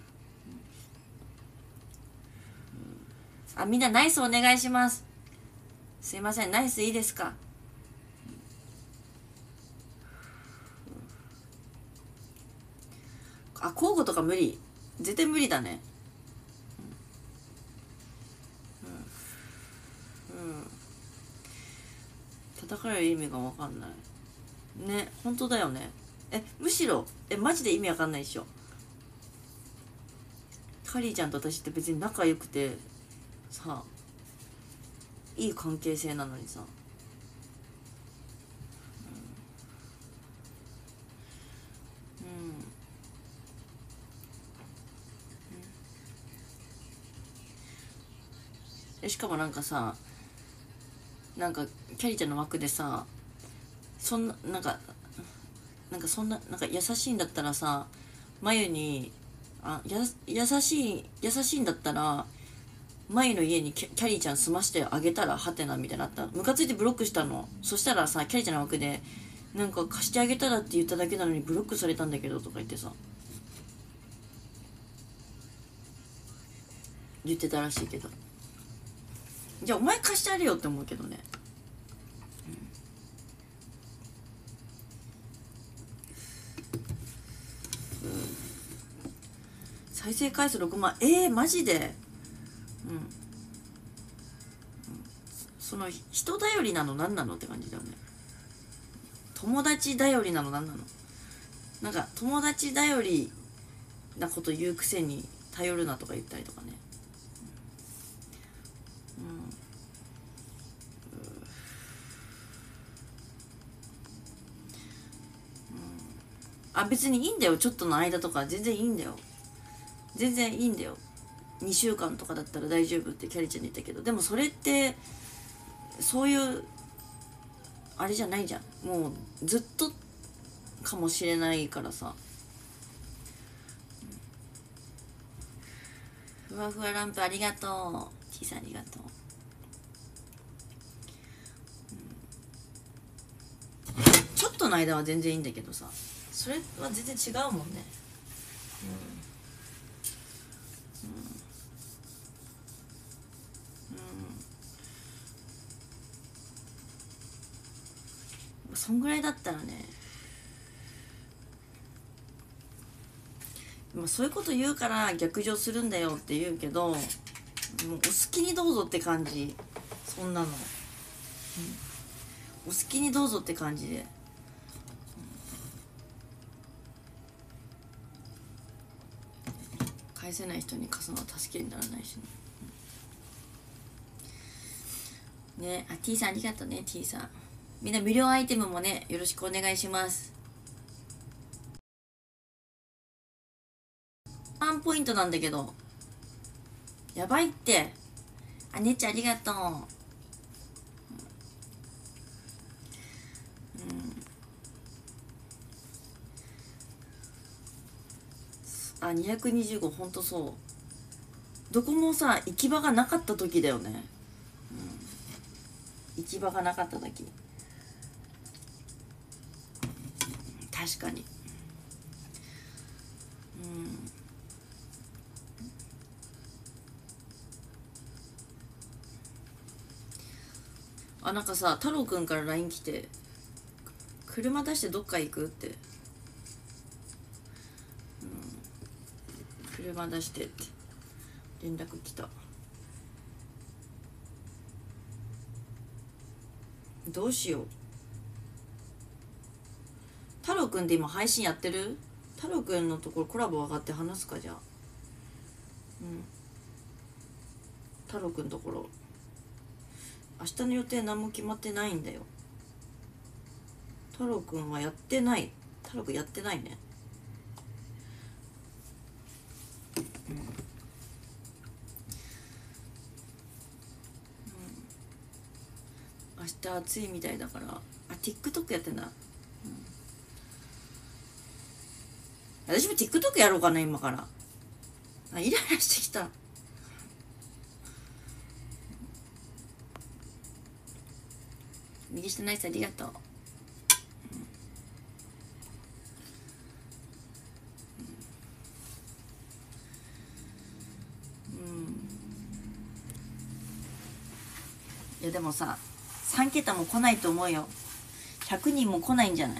あ、みんなナイスお願いします。すいません、ナイスいいですか。あ、交互とか無理。絶対無理だね。うん、うん、叩かれる意味が分かんないね。本当だよね。え、むしろえマジで意味わかんないでしょ。カリーちゃんと私って別に仲良くてさ、いい関係性なのにさ、うん、うん、しかもなんかさ、なんかキャリーちゃんの枠でさ、そんななんかなんかそんななんか優しいんだったらさ、眉にあや優しい優しいんだったら前の家にキャキャリーちゃん住ましてあげたらハテナみたいなのあった。ムカついてブロックしたの。そしたらさ、キャリーちゃんの枠でなんか貸してあげたらって言っただけなのにブロックされたんだけどとか言ってさ、言ってたらしいけど、じゃあお前貸してあげようって思うけどね、うんうん、再生回数ろくまん。えー、マジで。うん、うん、その人頼りなの何なのって感じだよね。友達頼りなの何なの。なんか友達頼りなこと言うくせに頼るなとか言ったりとかね。うん、うん、あ、別にいいんだよ。ちょっとの間とか全然いいんだよ。全然いいんだよ。にしゅうかんとかだったら大丈夫ってキャリーちゃんに言ったけど、でもそれってそういうあれじゃないじゃん。もうずっとかもしれないからさ。ふわふわランプありがとう。T さんありがとう、うん、ちょっとの間は全然いいんだけどさ、それは全然違うもんね。うん、 そんぐらいだったらね、まあ、そういうこと言うから逆上するんだよって言うけど、もうお好きにどうぞって感じ。そんなの、うん、お好きにどうぞって感じで、うん、返せない人に貸すのは助けにならないしね。うん、ね、あ、 T さんありがとうね。 T さん、みんな無料アイテムもねよろしくお願いします。ワンポイントなんだけどやばいって。あ、ねっちゃんありがとう。うん、あ、にひゃくにじゅうご、ほんとそう。どこもさ行き場がなかった時だよね、うん、行き場がなかった時、確かに。うん、あ、なんかさ太郎くんから ライン 来て、車出してどっか行くって、うん、車出してって連絡来た。どうしよう。太郎くんで今配信やってる？太郎くんのところコラボ上がって話すか、じゃあ。うん、太郎くんのところ明日の予定何も決まってないんだよ。太郎くんはやってない。太郎くんやってないね。うん、うん、明日暑いみたいだから。あ、 TikTok やってんだ。うん、私も TikTok やろうかな今から。あ、イライラしてきた。右下ナイスありがとう。うん、うん、いやでもささん桁も来ないと思うよ。ひゃくにんも来ないんじゃない？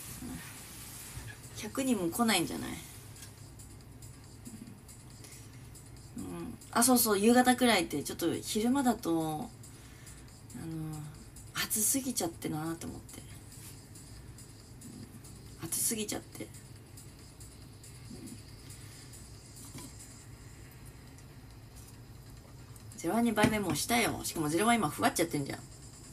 ひゃくにんも来ないんじゃない？うん、あ、そうそう、夕方くらいってちょっと昼間だとあの暑すぎちゃってなと思って、うん、暑すぎちゃって、うん、ゼロワンに倍目もうしたよ。しかもゼロワン今ふわっちゃってんじゃん。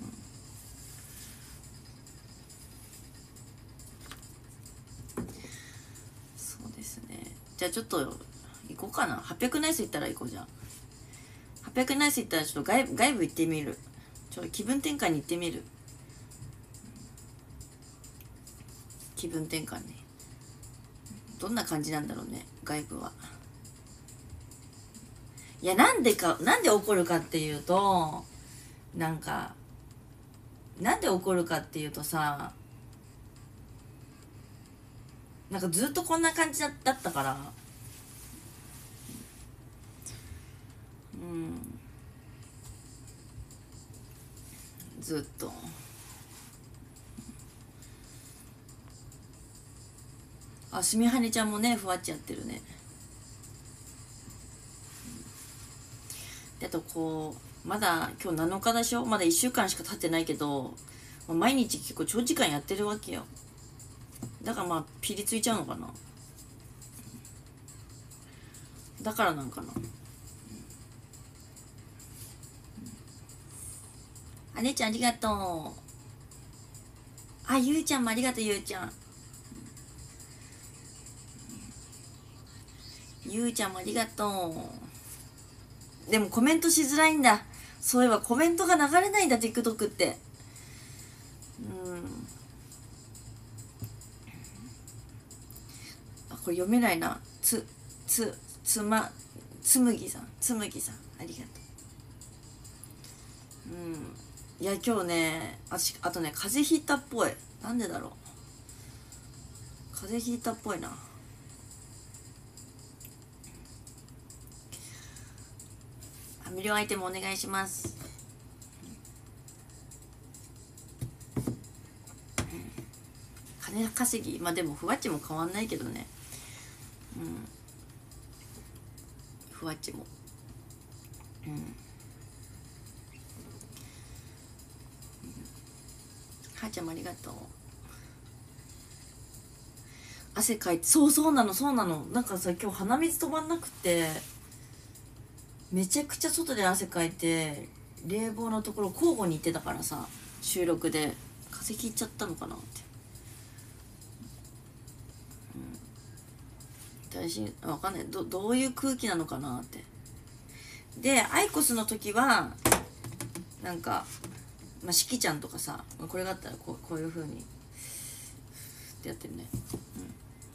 じゃあちょっと行こうかな。はっぴゃくナイス行ったら行こう。じゃあはっぴゃくナイス行ったらちょっと外部外部行ってみる。ちょっと気分転換に行ってみる。気分転換ね。どんな感じなんだろうね外部は。いや、なんでかなんで怒るかっていうと、なんかなんで怒るかっていうとさ、なんかずっとこんな感じだったから、うん、ずっと。あ、すみはねちゃんもねふわっちゃってるね。で、あとこうまだ今日なのかでしょ。まだいっしゅうかんしか経ってないけど、毎日結構長時間やってるわけよ。だからまあピリついちゃうのかな。だからなんかな。あ、姉ちゃんありがとう。あ、ゆうちゃんもありがとう。ゆうちゃんゆうちゃんもありがとう。でもコメントしづらいんだ。そういえばコメントが流れないんだ TikTok って。うん、あ、これ読めないな。つつつまつむぎさんつむぎさんありがとう。うん、いや今日ね、あしあとね風邪ひいたっぽい。なんでだろう。風邪ひいたっぽいな。無料アイテムお願いします。 金稼ぎ、まあでもふわっちも変わんないけどね。うん、ふわっちも、うん、はーちゃんもありがとう。汗かいて、そうそうなのそうなの。なんかさ、今日鼻水止まんなくて、めちゃくちゃ外で汗かいて、冷房のところ交互に行ってたからさ、収録で風邪ひいちゃったのかなって、うん、大事わかんない、 ど, どういう空気なのかなって。でアイコスの時はなんか、まあ、しきちゃんとかさ、これがあったらこうこういう風にってやってるね、うん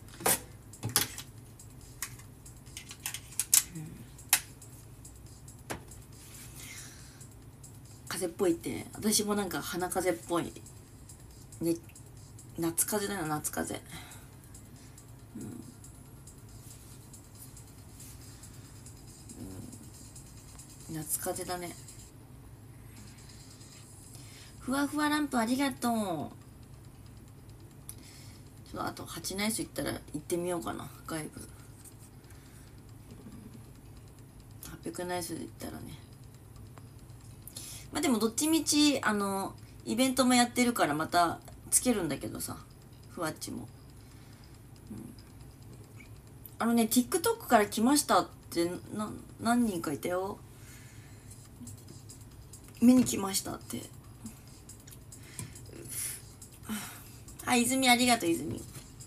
うん、風邪っぽいって、私もなんか鼻風邪っぽい、ね、夏風邪だよ、夏風邪、うんうん、夏風邪だね。ふわふわランプありがとう。ちょっとあとはちナイス行ったら行ってみようかな、外部。はっぴゃくナイスで行ったらね。まあでもどっちみちあのイベントもやってるからまたつけるんだけどさ、ふわっちも、うん、あのね TikTok から来ましたってな何人かいたよ。見に来ましたって。あ、泉ありがとう。泉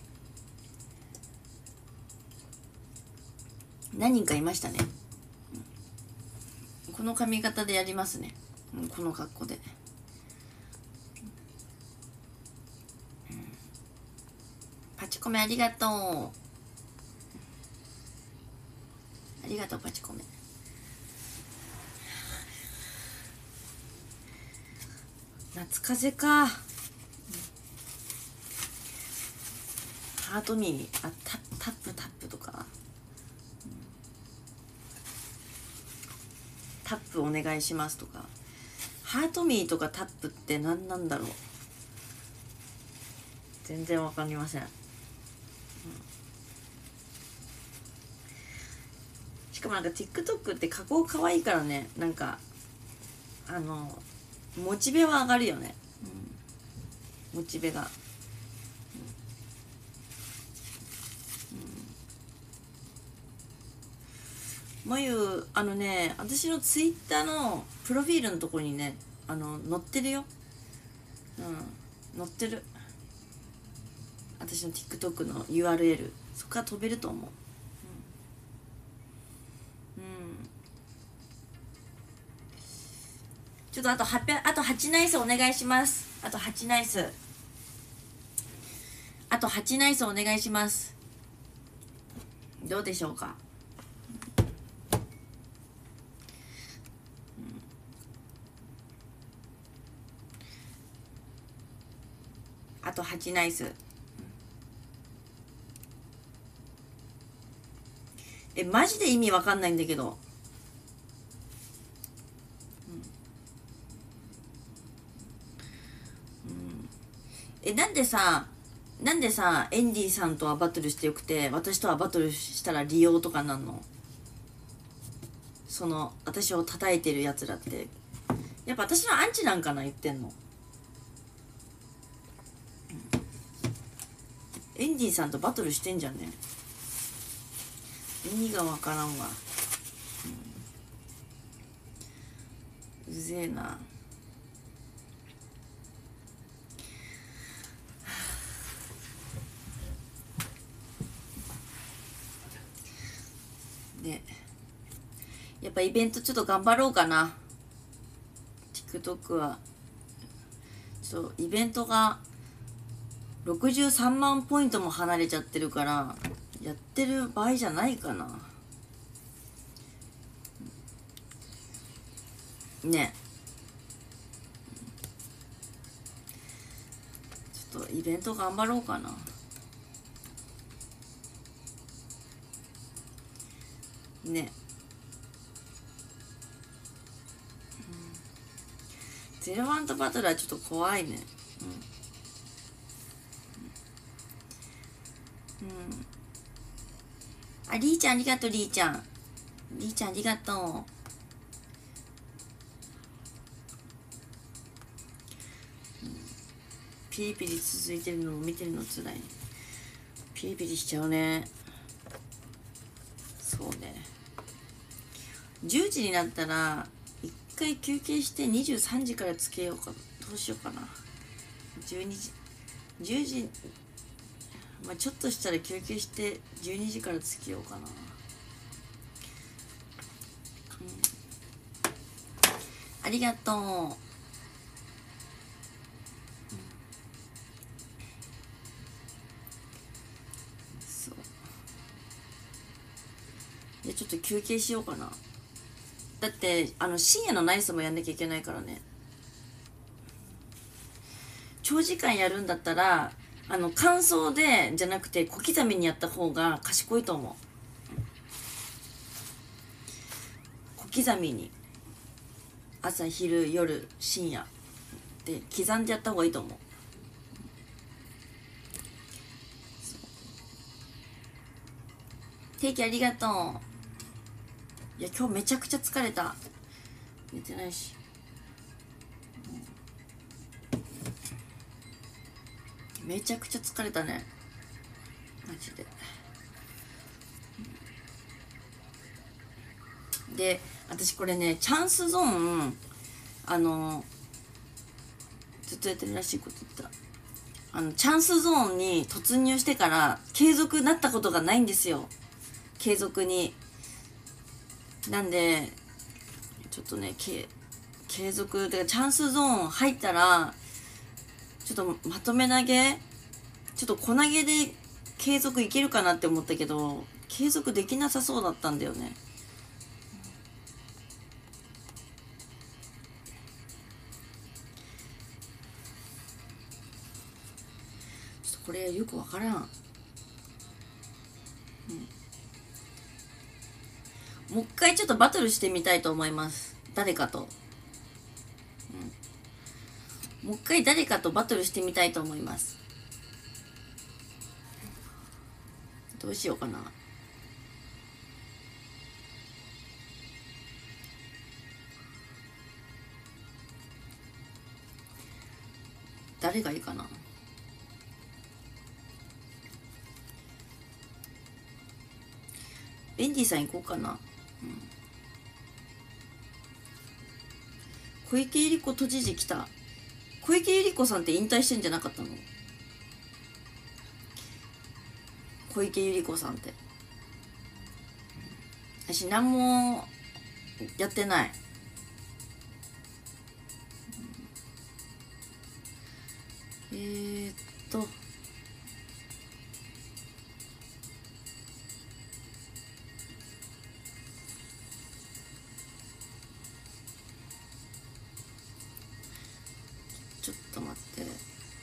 何人かいましたね、うん、この髪型でやりますね、うん、この格好で、うん、パチコメありがとう。ありがとうパチコメ。夏風邪か。ハートミー、あ、タタップタップとか、うん、タップお願いしますとか。ハートミーとかタップって何なんだろう、全然わかりません、うん、しかもなんか TikTok って加工可愛いからね、なんかあのモチベは上がるよね、うん、モチベが、まゆ、あのね、私のツイッターのプロフィールのところにね、あの載ってるよ、うん、載ってる、私の TikTok の ユーアールエル、 そこから飛べると思う、うん、うん、ちょっとあとはっぴゃく、あとはちナイスお願いします。あとはちナイス、あとはちナイスお願いします。どうでしょうか。あとはちナイス。え、マジで意味わかんないんだけど、うんうん、え、なんでさなんでさエンディさんとはバトルしてよくて私とはバトルしたら利用とかなんの。その私を叩いてるやつらってやっぱ私のアンチなんかな、言ってんの、うん、エンディさんとバトルしてんじゃんね、意味がわからんわ、うん、うぜえな。でやっぱイベントちょっと頑張ろうかな。 TikTok はちょっとイベントがろくじゅうさんまんポイントも離れちゃってるからやってる場合じゃないかなね。ちょっとイベント頑張ろうかな。ね、ゼロワンとバトルはちょっと怖いね、 あ、りーちゃんありがとう、りーちゃん。りーちゃんありがとう。ピリピリ続いてるのを見てるのつらい。ピリピリしちゃうね。そうね。じゅうじになったら一回休憩してにじゅうさんじからつけようか。どうしようかな。じゅうにじじゅうじ、まあちょっとしたら休憩してじゅうにじからつけようかな。うん、ありがとう。でちょっと休憩しようかな。だってあの深夜のナイスもやんなきゃいけないからね。長時間やるんだったらあの感想でじゃなくて小刻みにやった方が賢いと思う。小刻みに朝昼夜深夜で刻んでやった方がいいと思う。ケーキありがとう。いや今日めちゃくちゃ疲れた。寝てないし、めちゃくちゃ疲れたねマジで。で私これねチャンスゾーンあのずっとやってるらしいこと言った。あのチャンスゾーンに突入してから継続なったことがないんですよ。継続になんでちょっとねけ継続でチャンスゾーン入ったらちょっとまとめ投げちょっと小投げで継続いけるかなって思ったけど継続できなさそうだったんだよね。ちょっとこれよくわからん、うん、もう一回ちょっとバトルしてみたいと思います。誰かと、うん、もう一回誰かとバトルしてみたいと思います。どうしようかな。誰がいいかな。ベンディさん行こうかな、うん、小池百合子都知事来た。小池百合子さんって引退してんじゃなかったの。小池百合子さんって私何もやってない。えー、っとちょっと待って。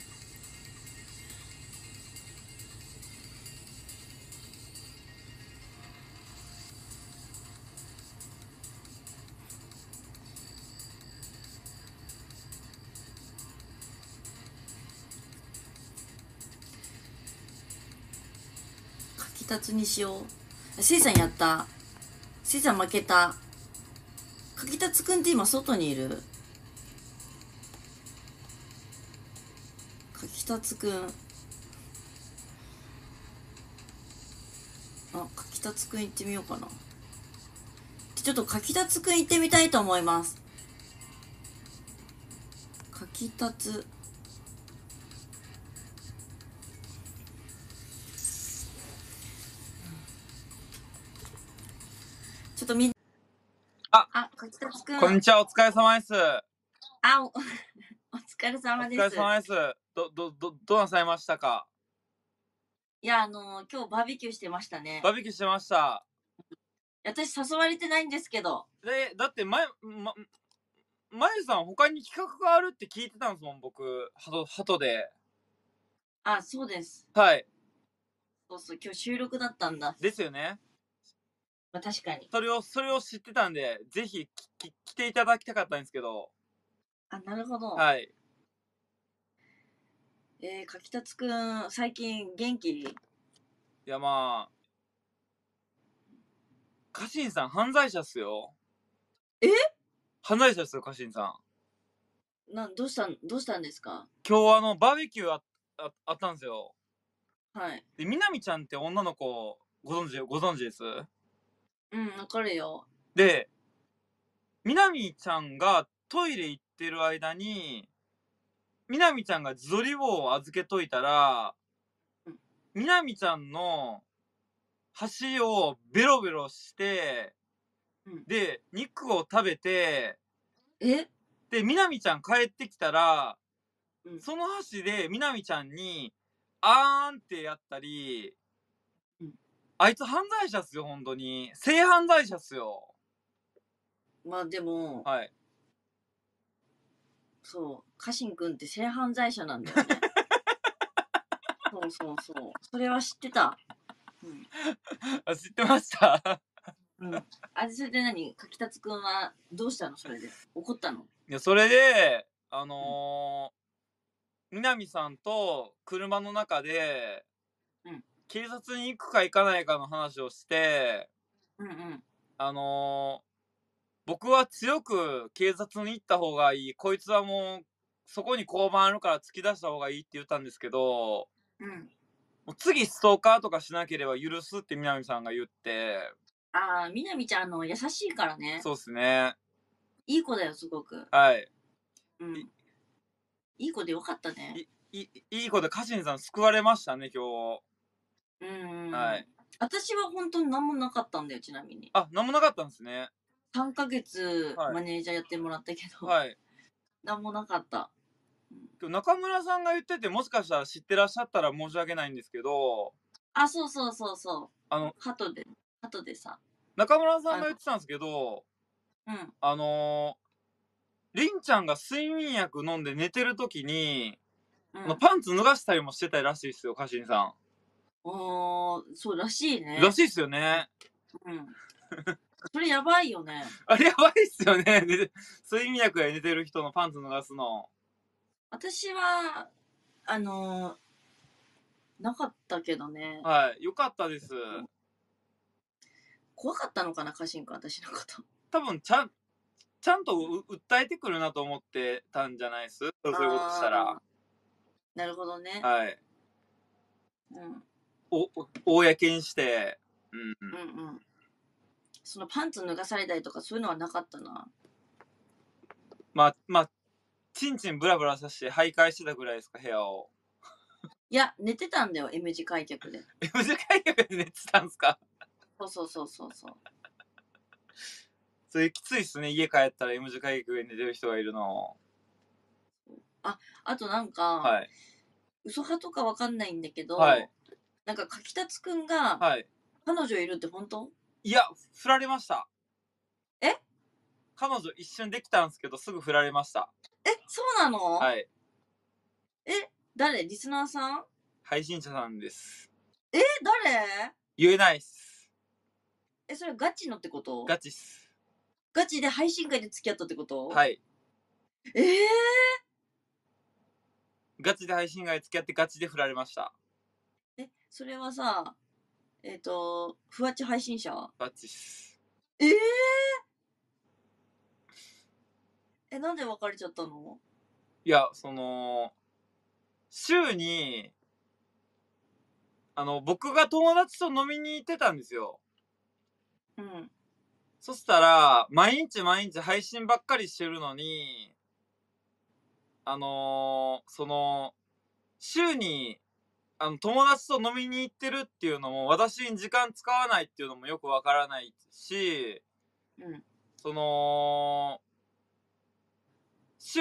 書き立つにしよう。せいさんやった。せいさん負けた。かきたつくんって今外にいる。かきたつくん、あ、かきたつくん行ってみようかな。ちょっとかきたつくん行ってみたいと思います。かきたつちょっとみんあ、 あ、かきたつくん。 こんにちは、お疲れ様です。 あ、お、お疲れ様です。 お疲れ様です。ど、ど、ど、どうなさいましたか？ いや、あのー、今日バーベキューしてましたね。 バーベキューしてました。 私誘われてないんですけど。 で、だって前、ま、まゆさん他に企画があるって聞いてたんですもん、僕。ハト、ハトで。 あ、そうです。 はい。 そうそう、今日収録だったんだ。 ですよね。 まあ、確かに。 それを、それを知ってたんで、ぜひきき来ていただきたかったんですけど。 あ、なるほど。 はい。 えー、かきたつくん、最近元気？ いや、まあ、 家臣さん犯罪者っすよ。 え犯罪者っすよ、家臣さん。なん、どうしたん、どうしたんですか？ 今日あの、バーベキューあ、あ、あったんですよ。 はい。 で、みなみちゃんって女の子、ご存知、ご存知です？ うん、わかるよ。 で、みなみちゃんがトイレ行ってる間に、みなみちゃんが自撮り棒を預けといたら、 うんみなみちゃんの箸をベロベロして、 うんで、肉を食べて、 えで、みなみちゃん帰ってきたら、 うんその箸でみなみちゃんに、あーんってやったり、 うんあいつ犯罪者っすよ、本当に。性犯罪者っすよ。 まあでも、 はい。 そう、家臣くんって性犯罪者なんだよね。そうそうそう。それは知ってた。うん。 あ、知ってました？ うん。あ、それで何かきたつくんはどうしたの？それで。怒ったの？ いや、それで、あのー、みなみさんと車の中で、 うん。 警察に行くか行かないかの話をして、 うんうん。 あのー、僕は強く警察に行った方がいい。こいつはもう、そこに交番あるから突き出した方がいいって言ったんですけど、 うん。 もう次ストーカーとかしなければ許すってみなみさんが言って、 ああ、みなみちゃん、あの、優しいからね。 そうっすね。 いい子だよ、すごく。 はい。 うん。いい子でよかったね。 い、い、いい子で家臣さん救われましたね、今うん。 日。はい。 私は本当に何もなかったんだよ、ちなみに。 あ、なんもなかったんですね。 さんかげつはいマネージャーやってもらったけど、 はい。 何もなかった。 今日中村さんが言ってて、もしかしたら知ってらっしゃったら申し訳ないんですけど、 あ、そうそうそうそう。 あの、 鳩で、鳩でさ。 中村さんが言ってたんですけど、 うん。 あのー、りんちゃんが睡眠薬飲んで寝てる時に、 うん。 パンツ脱がしたりもしてたらしいですよ、家臣さん。 おー、そうらしいね。 らしいっすよね。 うん。それやばいよね。 あれやばいっすよね。睡眠薬で寝てる人のパンツ脱がすの。 私は、あのー、なかったけどね。 はい。よかったです。 怖かったのかな、家臣くん、私のこと。 多分、ちゃん、ちゃんと訴えてくるなと思ってたんじゃないです？そういうことしたら。 なるほどね。 はい。 うん。 お、公にして、うん。 うんうん。そのパンツ脱がされたりとかそういうのはなかったな。 まあ、まあ、チンチンブラブラさして徘徊してたぐらいですか、部屋を。 いや、寝てたんだよ、M 字開脚で。 M 字開脚で寝てたんすか？ そうそうそうそうそう。 それきついっすね、家帰ったら M 字開脚で寝てる人がいるの。 あ、あとなんか、 はい。 嘘派とかわかんないんだけど、 はい。 なんか柿たつくんが、 はい。 彼女いるって本当？ いや、振られました。 え？ 彼女一瞬できたんですけど、すぐ振られました。 え、そうなの？ はい。 え、誰？リスナーさん？ 配信者さんです。 え、誰？ 言えないっす。 え、それガチのってこと？ ガチっす。 ガチで配信会で付き合ったってこと？ はい。 えー、 ガチで配信会付き合ってガチで振られました。 え、それはさ、えっ、ー、と、ふわっち配信者？ ガチっす。 えー、え、なんで別れちゃったの？ いや、その、週に、あの、僕が友達と飲みに行ってたんですよ。 うん。 そしたら、毎日毎日配信ばっかりしてるのに、あのー、その、週に、あの、友達と飲みに行ってるっていうのも、私に時間使わないっていうのもよくわからないし、 うん。 その、週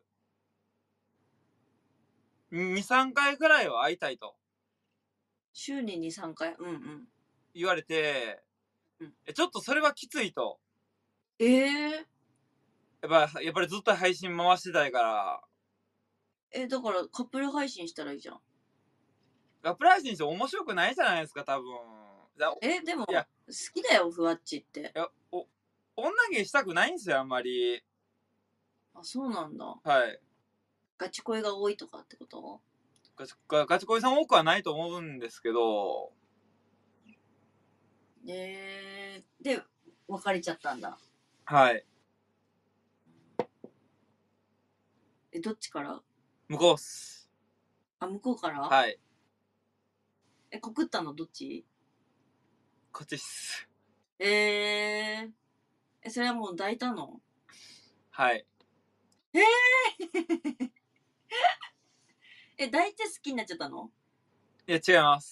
に、さんかいぐらいは会いたいと週にに、さんかい。うんうん。 言われて、 うん、 えちょっとそれはきついと。 ええー、 やっぱ、やっぱりずっと配信回してたいから。 え、だからカップル配信したらいいじゃん。 カップル配信して面白くないじゃないですか、多分。 え、でも、 いや好きだよ、ふわっちって。 いや、お、女芸したくないんですよ、あんまり。 あ、そうなんだ。 はい。 ガチ恋が多いとかってこと？ ガチ、ガチ恋さん多くはないと思うんですけど。 えー、 で別れちゃったんだ。 はい。 え、どっちから？ 向こうっす。 あ、向こうから？ はい。 え、告ったのどっち？ こっちっす。 えー、え、それはもう抱いたの？ はい。 えーえ、抱いて好きになっちゃったの？ いや、違います。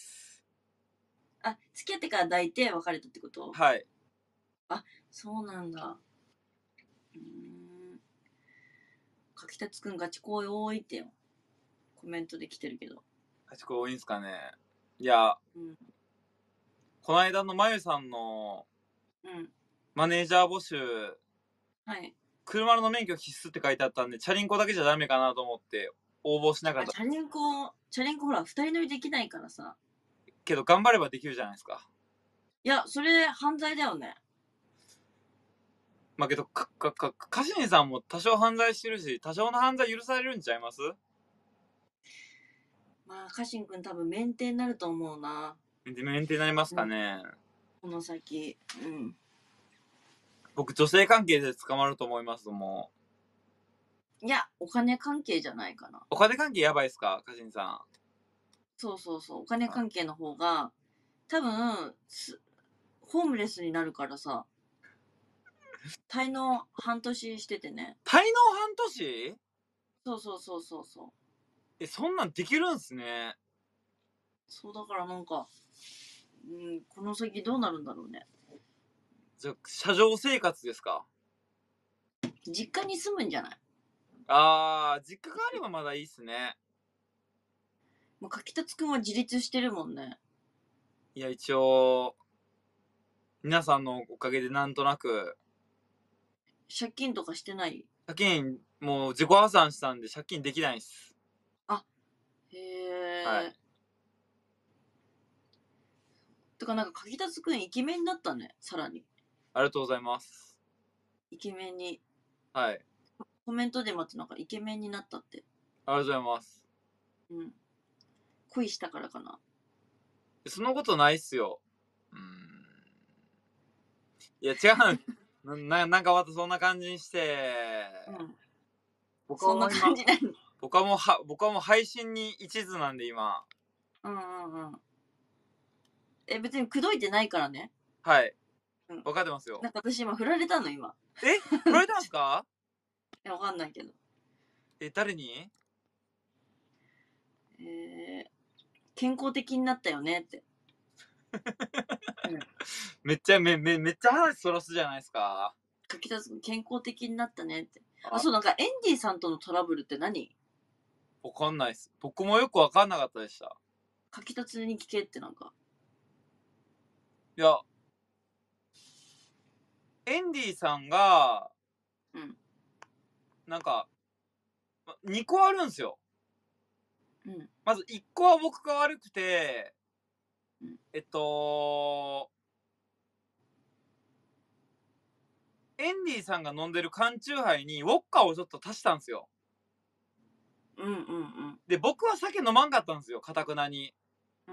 あ、付き合ってから抱いて別れたってこと？ はい。 あ、そうなんだ。うーん。柿田くんガチ恋多いってよ。コメントで来てるけど。 ガチ恋多いんすかね。いや、 うん。 この間のまゆさんのうん。 マネージャー募集、 はい。 車の免許必須って書いてあったんで、チャリンコだけじゃダメかなと思って応募しなかっあ、 た。 チャリンコ、チャリンコほら、二人乗りできないからさ。 けど頑張ればできるじゃないですか。 いや、それ犯罪だよね。 まあけど、か、か、か、家臣さんも多少犯罪してるし、多少の犯罪許されるんちゃいます？ まあ、家臣くん多分メンテになると思うな。 メンテになりますかね、うん、 この先。うん。 僕、女性関係で捕まると思いますもう。いや、お金関係じゃないかな。 お金関係やばいっすか、家臣さん。 そうそうそう。お金関係の方が、多分、ホームレスになるからさ。滞納半年しててね。 滞納半年？ そうそうそうそうそう。 え、そんなんできるんすね。 そうだからなんか、うん、この先どうなるんだろうね。 じゃあ、車上生活ですか？ 実家に住むんじゃない？ あー、実家があればまだいいっすね。 もう柿田くんは自立してるもんね。 いや、一応、皆さんのおかげでなんとなく。 借金とかしてない？ 借金、もう自己破産したんで借金できないっす。 あ、へえ。 はい。 てかなんか柿田くんイケメンだったね、さらに。 ありがとうございます。 イケメンに。 はい。 コメントで待ってなんかイケメンになったって。 ありがとうございます。 うん。恋したからかな。 そんなことないっすよ。うーん。いや、違う。な、なんかまたそんな感じにして。うん。僕はもう今、そんな感じなの？僕はもうは、僕はもう配信に一途なんで今。 うんうんうん。え、別に口説いてないからね。 はい。うん。分かってますよ。 なんか私今振られたの今。 え？振られたんすか？ いや、わかんないけど。 え、誰に？ えー、健康的になったよねって。 うん、めっちゃめめめっちゃ話そらすじゃないですか。 柿田くん健康的になったねって。あ、そう、なんかエンディさんとのトラブルって何？ わかんないっす。僕もよくわかんなかったでした。 柿田に聞けってなんか。 いや、エンディさんが、 うん。 なんか、にこあるんすよ。 うん。 まずいっこは僕が悪くて、 うん、 えっと、エンディさんが飲んでる缶チューハイにウォッカをちょっと足したんすよ。 うんうんうん。 で、僕は酒飲まんかったんですよ、かたくなに。うん。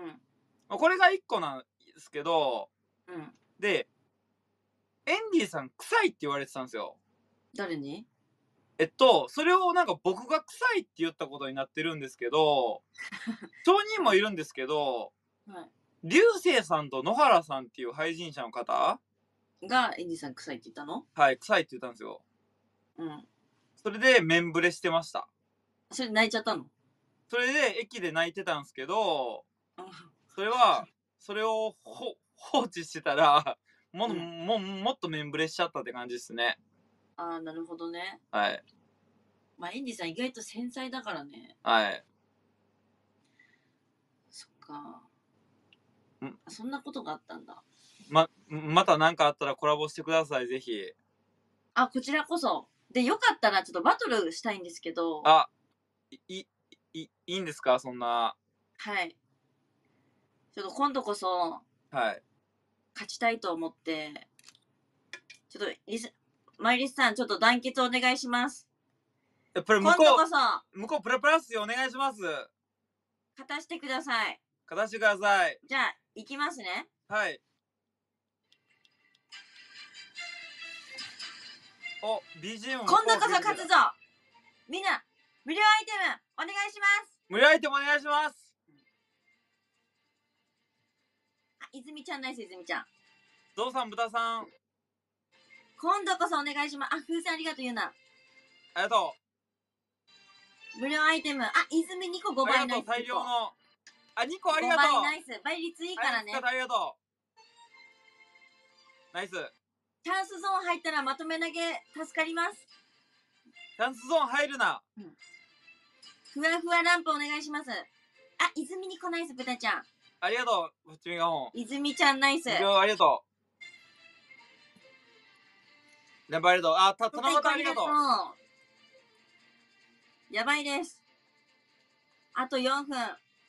これがいっこなんですけど、うん。で、エンディさん臭いって言われてたんですよ。 誰に？ えっと、それをなんか僕が臭いって言ったことになってるんですけど、証人もいるんですけど、はい。流星さんと野原さんっていう配信者の方がエンディさん臭いって言ったの？ はい、臭いって言ったんですよ。うん。それで面ブレしてました。 それで泣いちゃったの？ それで駅で泣いてたんですけど、それは、それをほ放置してたら、も、うん、も、もっと面ブレしちゃったって感じですね。 ああ、なるほどね。 はい。 まあ、エンディさん意外と繊細だからね。 はい。 そっか。んそんなことがあったんだ。 ま、また何かあったらコラボしてください、ぜひ。 あ、こちらこそ。で、よかったらちょっとバトルしたいんですけど。 あ、い、い、いいいんですか、そんな。 はい。ちょっと今度こそ、 はい。 勝ちたいと思って、ちょっとリス、マイリスさん、ちょっと団結お願いします。 え、これ向こう、 今度こそ、 向こうプラプラっすよ、お願いします。 勝たしてください。 勝たしてください。 じゃあ、行きますね。 はい。 お、ビージーエム も今度こそ勝つぞ。みんな無料アイテムお願いします。 無料アイテムお願いします。 あ、泉ちゃんナイス。泉ちゃんゾウさん、豚さん、 今度こそお願いします。あ、風船ありがとう言うな。 ありがと無料アイテム。あ、泉にこごう。あばいナイス。 りがとう、大量の。あ、にこありがごとう。 ばいナイス。倍率いいからね。 ありがとう。ナイス。 チャンスゾーン入ったらまとめ投げ助かります。 チャンスゾーン入るな。 うん、ふわふわランプお願いします。あ、泉にこナイス。豚ちゃんありがとう。ちみがほん。 泉ちゃんナイス。 無料ありがとう。やばい、ありがとう。あ、た、七夕ありがとう。 やばいです。あとよんぷん。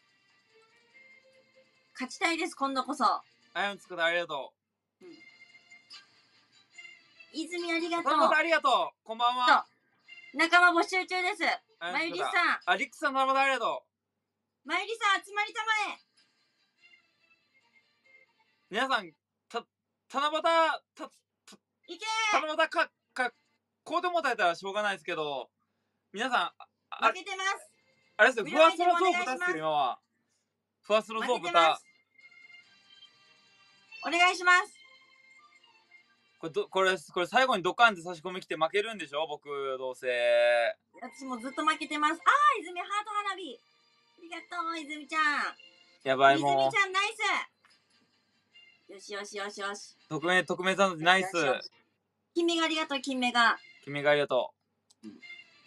勝ちたいです、今度こそ。 あやむつくだ、ありがとう。うん、 泉ありがとう。 七夕ありがとう。こんばんは。 仲間募集中です。まゆりさん。 あ、リックさん、七夕ありがとう。まゆりさん、集まりたまえ。 皆さん、た、七夕、た、た、 いけー七夕か、か、こうでもたえたらしょうがないですけど、皆さん、負けてます。 あれですよ、ふわすろそう豚ですよ、今は。ふわすろそう豚。 お願いします。 これ、ど、これ、これ最後にドカンって差し込み来て負けるんでしょ、僕、どうせ。 私もずっと負けてます。あー、泉ハート花火。ありがとう、泉ちゃん。 やばい、もう。 泉ちゃん、ナイス。よしよしよしよし。 匿名、匿名さん、ナイス。 金目がありがとう、金目が。 金目がありがとう。うん、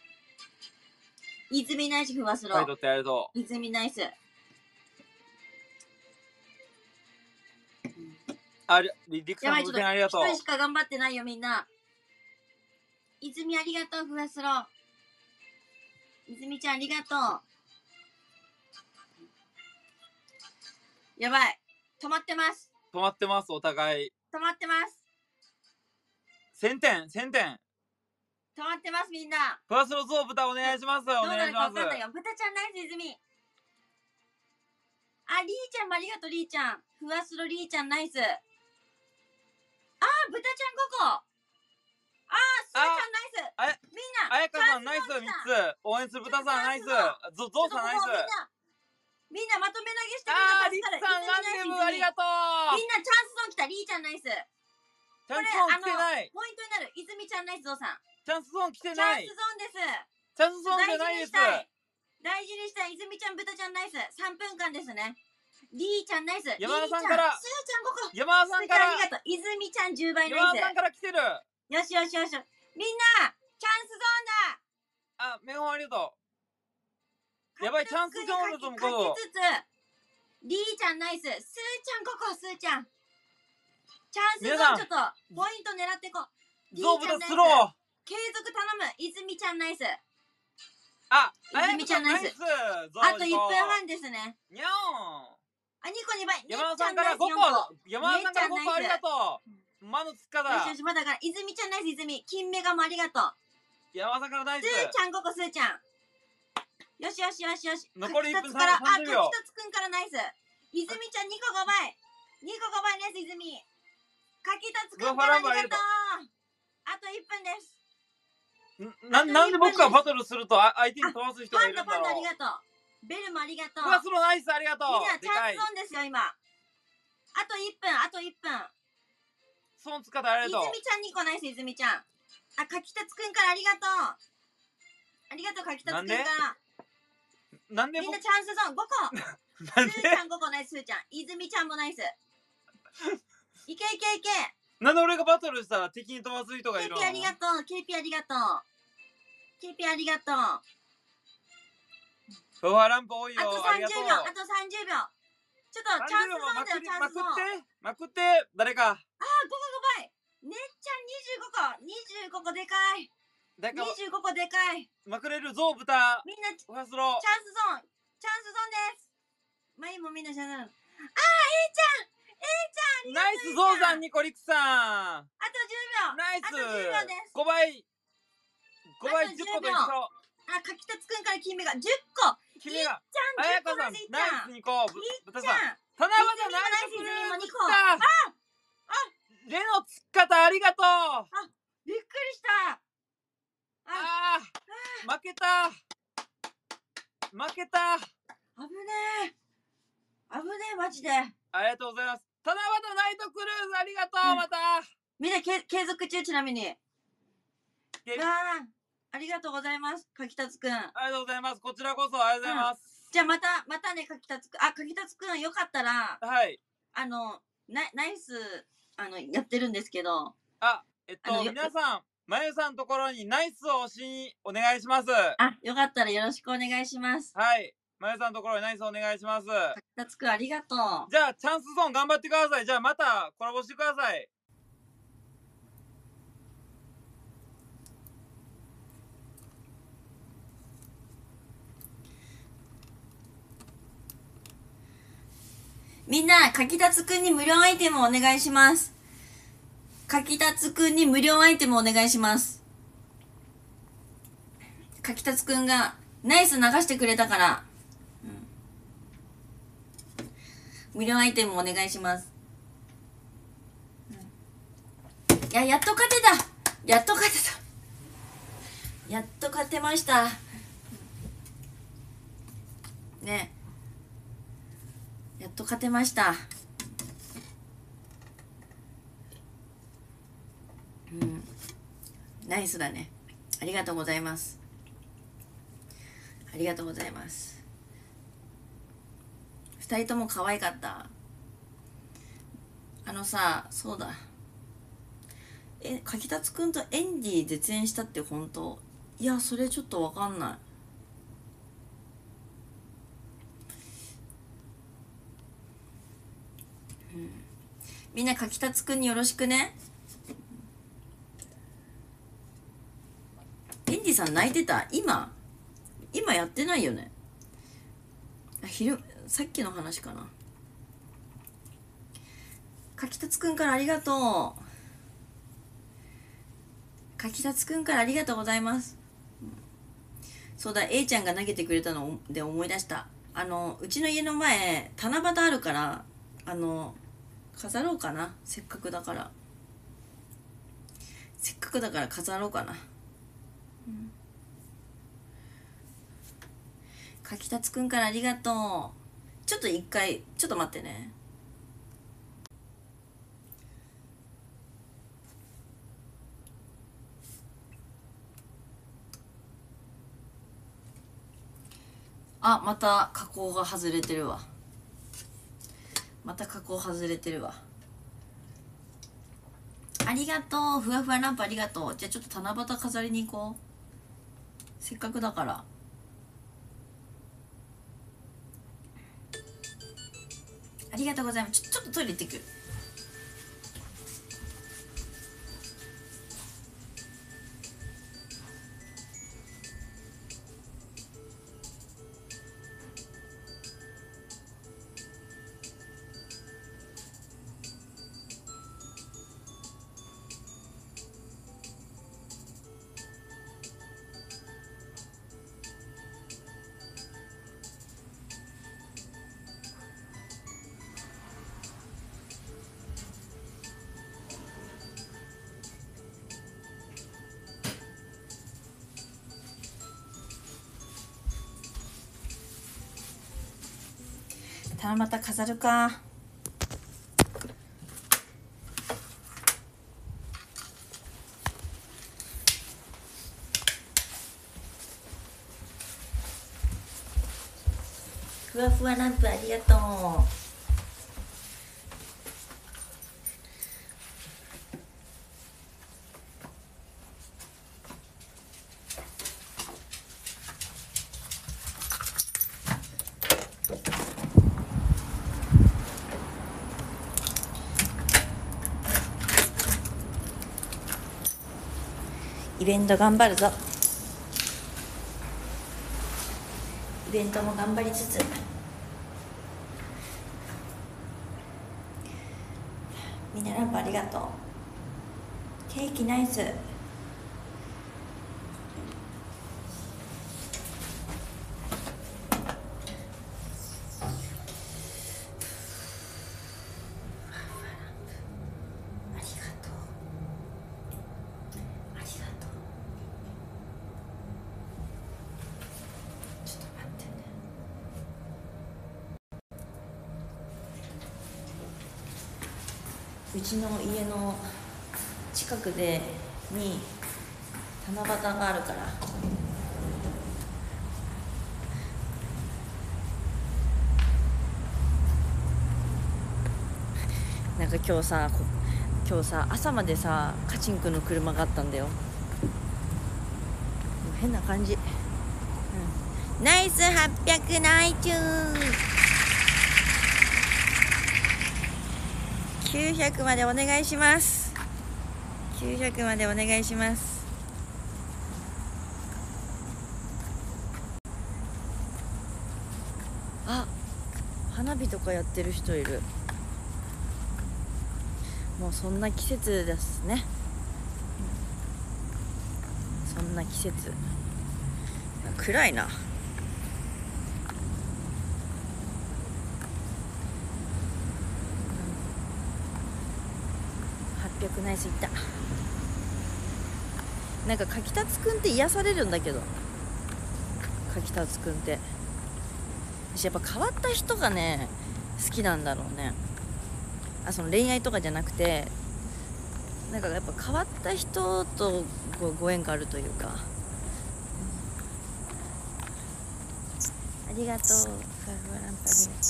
泉ナイス、ふわすろ。 はい、とってありがとう。泉ナイス。 あ、り、りくさん、ごありがとう。 一人しか頑張ってないよ、みんな。泉ありがとう、ふわすろ。泉ちゃん、ありがとう。やばい。止まってます。 止まってます、お互い。 止まってます。 せんてん、せんてん。 止まってます、みんな。 ふわすろそう豚お願いします。お願いします。 どうなるか分かんないよ。豚ちゃんナイス、泉。あ、リーちゃんもありがとう、リーちゃん。ふわすろリーちゃんナイス。あー、豚ちゃんごこ。あー、すーちゃんナイス。みんな。 あやかさんナイスみっつ。応援する豚さんナイス。ゾゾウさんナイス。 みんなまとめ投げしてみんな助かる。あー、リックさんランデムありがとう。 みんなチャンスゾーン来た。リーちゃんナイス。 チャンスゾーン来てない。 ポイントになる。泉ちゃんナイス、ゾウさん。 チャンスゾーン来てない。 チャンスゾーンです。 チャンスゾーンじゃないです。 大事にしたい。泉ちゃん、豚ちゃんナイス。さんぷんかんですね。リーちゃんナイス。 山田さんから。 スーちゃんごこ。 山田さんから。 ありがとう。泉ちゃんじゅうばいナイス。 山田さんから来てる。 よしよしよし。みんな、チャンスゾーンだ。 あ、メゴンありがとう。やばい、チャンスゾーンだと思う。 勝ちつつ、リーちゃんナイス。スーちゃんごこ、スーちゃん。チャンスゾーンちょっと、ポイント狙っていこう。 ゾウ豚スロー。 継続頼む。泉ちゃんナイス。 あ、 泉ちゃんナイス。あといっぷんはんですね。 にゃーん。 あ、にこにばい。 山田さんからごこ。山田さんからごこありがとう。魔のつっかだ。 よしよし、まだから、泉ちゃんナイス、泉。金メガもありがとう。 山田さんからナイス。 スーちゃんごこ、スーちゃん。よしよしよしよし。 残りいっぷんから、あ、かきさんじゅうびょう。 たつくんからナイス。泉ちゃんにこごばい。にこごばいナイス、泉。かきたつくんからありがとう。あといっぷんです。 な、なんで僕がバトルすると相手に飛ばす人がいるんだろう。 パンダパンダありがとう。ベルもありがとう。 ふわすろナイスありがとう。 みんなチャンスゾーンですよ、今。あといっぷん、あといっぷん。 ソンつかでありがとう。 泉ちゃんにこナイス、泉ちゃん。あ、かきたつくんからありがとう。ありがとう、かきたつくんから。 なんでみんなチャンスゾーンごこ。 なんでスーちゃんごこナイス、スーちゃん。泉ちゃんもナイス。いけいけいけ。 なんで俺がバトルしたら敵に飛ばす人がいるの？ ケーピー ありがとう。ケーピー ありがとう。ケーピー ありがとう。 フワランプ多いよ。 あとさんじゅうびょう。あとさんじゅうびょう。ちょっとチャンスゾーンだよ、チャンスゾーン。 まくって、まくって、誰か。 あー、ごこごばい。ねっちゃんにじゅうごこ。にじゅうごこでかい。にじゅうごこでかい。 まくれるゾウ豚。 みんな、チフワスロ。 ャンスゾーン。チャンスゾーンです。まいもみんなじゃない。あー、A ちゃん A ちゃんナイスゾウさん、ニコリクさん。 あとじゅうびょう。 ナイス。 あとじゅうびょうです。 ごばい。ごばいじゅっこと一緒。 あ、かきたつくんから金目がじゅっこ。 金目が。 いっちゃん、 あやかさん、ナイスにこ。 豚さん。 七夕ナイス。 泉もにこ。 ああレノつっかたありがとう。 あ、びっくりした。 ああ負けた負けた。 危ねえ危ねえマジで。 ありがとうございます。七夕ナイトクルーズありがとう、うん、またみんなけ継続中。ちなみにあありがとうございます。かきたつくんありがとうございます。こちらこそありがとうございます、 うん、じゃあまたまたねかきたつくん。あかきたつくんよかったらはいあのナナイスあのやってるんですけどあえっと皆さんまゆさんのところにナイスを押しにお願いします。 あよかったらよろしくお願いします。 はいまゆさんのところにナイスお願いします。かきたつくんありがとう。 じゃあチャンスゾーン頑張ってください。じゃあまたコラボしてください。 みんな、かきたつくんに無料アイテムお願いします。かきたつくんに無料アイテムお願いします。かきたつくんがナイス流してくれたから、うん、無料アイテムお願いします。うん、いや、やっと勝てたやっと勝てたやっと勝てました。ね。やっと勝てました。うん。ナイスだね。ありがとうございます。ありがとうございます。二人とも可愛かった。あのさ、そうだ。え、かきたつくんとエンディ絶縁したって本当？いや、それちょっとわかんない。うん、みんなかきたつくんによろしくね。エンディさん泣いてた？今今やってないよね。あ、昼さっきの話かな。かきたつくんからありがとう。かきたつくんからありがとうございます。うん、そうだ、A ちゃんが投げてくれたので思い出した。あのうちの家の前七夕あるから、あの飾ろうかな。せっかくだからせっかくだから飾ろうかな。うん、かきたつくんからありがとう。ちょっと一回ちょっと待ってね。あ、また加工が外れてるわ。また加工外れてるわ。ありがとう。ふわふわランプありがとう。じゃあちょっと七夕飾りに行こう。せっかくだから。ありがとうございます。ちょ、ちょっとトイレ行ってくる。七夕飾るか。ふわふわランプありがとう。イベント頑張るぞ。イベントも頑張りつつ、みんなランプありがとう。ケーキナイス。ありがとう。ありうちの家の近くでに七夕があるから、なんか今日さ今日さ朝までさカチンくんの車があったんだよ。変な感じ、うん、ナイスはっぴゃくナイチューンきゅうひゃくまでお願いします。きゅうひゃくまでお願いします。あ、花火とかやってる人いる。もうそんな季節ですね。そんな季節。暗いな。はっぴゃくナイスいった。なんか柿達くんって癒されるんだけど、柿達くんって私やっぱ変わった人がね好きなんだろうね。あ、その恋愛とかじゃなくて、なんかやっぱ変わった人とごご縁があるというか。ありがとう。ふわふわランプありがと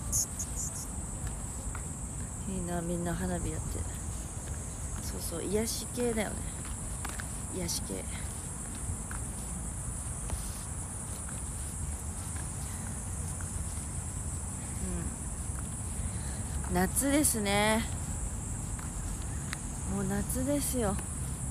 う。いいな、みんな花火やってる。そうそう、癒し系だよね。癒し系。うん。夏ですね。もう夏ですよ。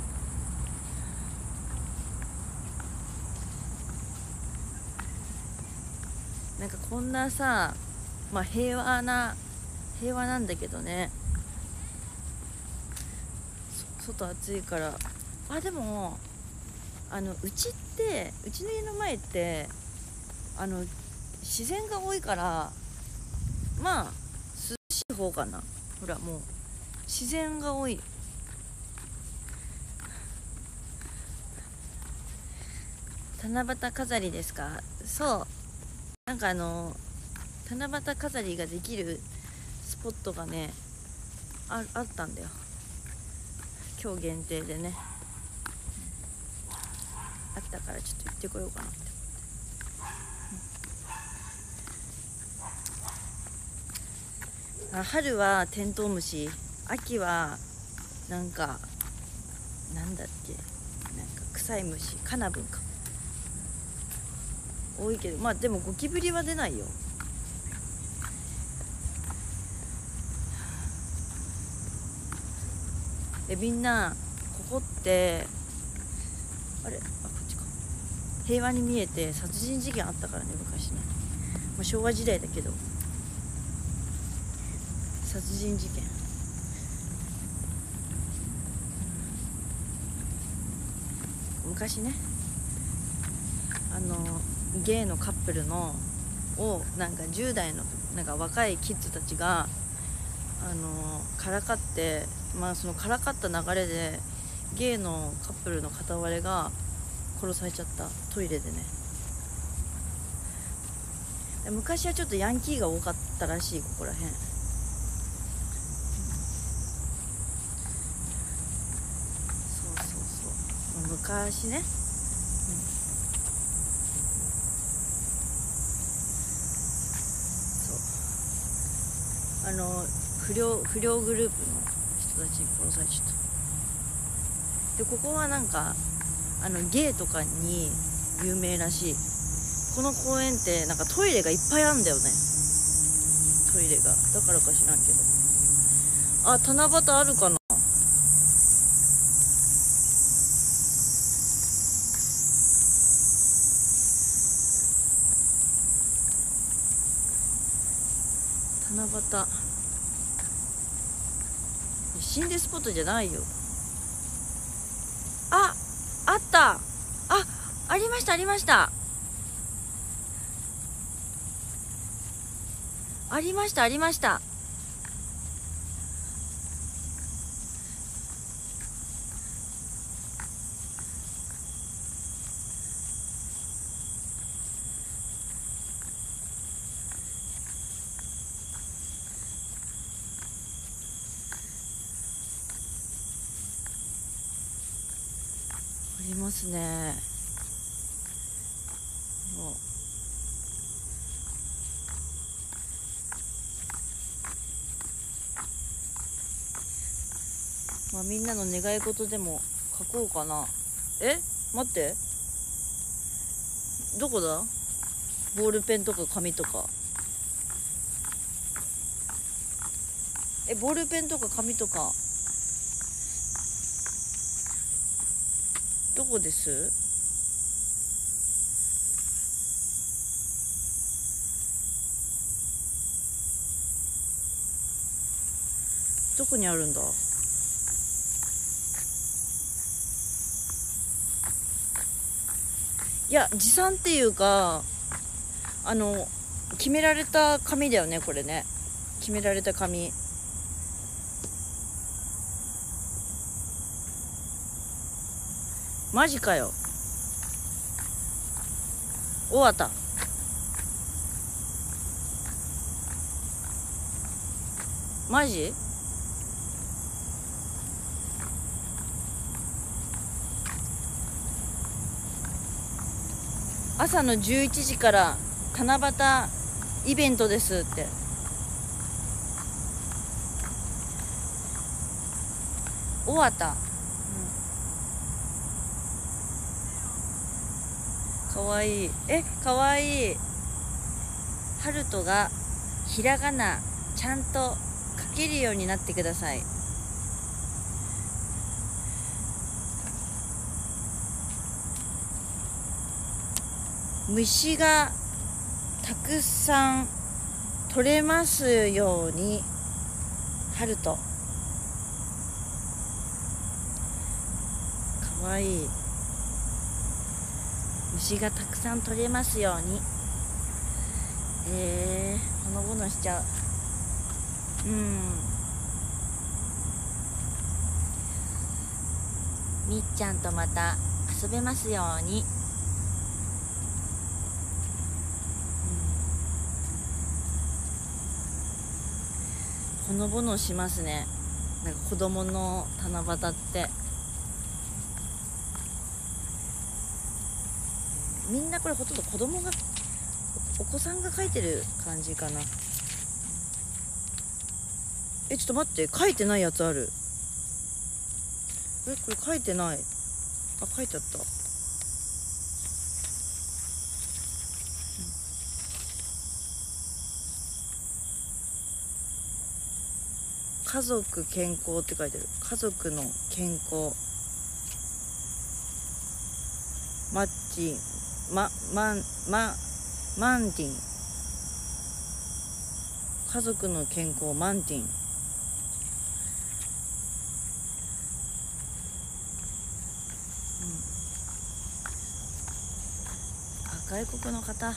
なんかこんなさ、まあ平和な平和なんだけどね、外暑いから。あ、でもあのうちってうちの家の前ってあの自然が多いから、まあ涼しい方かな。ほらもう自然が多い。七夕飾りですか？そう、なんかあの七夕飾りができるスポットがね あ, あったんだよ、今日限定でね。あったからちょっと行ってこようかなって。あ、春はテントウムシ、秋はなんかなんだっけ、なんか臭い虫、カナブンか多いけど、まあでもゴキブリは出ないよ。でみんなここってあれ、あ、こっちか。平和に見えて殺人事件あったからね、昔ね。まあ、昭和時代だけど殺人事件。昔ね、あのゲイのカップルのをなんかじゅう代のなんか若いキッズたちがあのからかって、まあそのからかった流れでゲイのカップルの片割れが殺されちゃった、トイレでね。昔はちょっとヤンキーが多かったらしい、ここら辺。そうそうそう、昔ね、うん、そう、あの不良不良グループの人たちに殺されちゃった。でここはなんかあのゲイとかに有名らしい。この公園ってなんかトイレがいっぱいあるんだよね、トイレが。だからか知らんけど。あ、七夕あるかな。七夕心霊スポットじゃないよ。あ、あった。あ、ありましたありましたありましたありました。 りますね。もうまあみんなの願い事でも書こうかな。え、待って、どこだ、ボールペンとか紙とか。え、ボールペンとか紙とかどこです？どこにあるんだ。いや、持参っていうか、あの決められた紙だよね、これね。決められた紙。マジかよ。終わった。マジ？朝のじゅういちじから七夕イベントですって。終わった。かわいい。え、かわいい。ハルトがひらがなちゃんと書けるようになってください。虫がたくさん取れますように、ハルト。かわいい。虫がたくさん取れますように。えー、ほのぼのしちゃう。うん。みっちゃんとまた遊べますように。ほのぼのしますね。なんか子供の七夕って。みんなこれほとんど子供が、お子さんが書いてる感じかな。え、ちょっと待って、書いてないやつある。え、これ書いてない。あ、書いてあった。家族健康って書いてる。家族の健康。マッチン、ま、マン、ま、マンティン。家族の健康、マンティン。うん、あ、外国の方。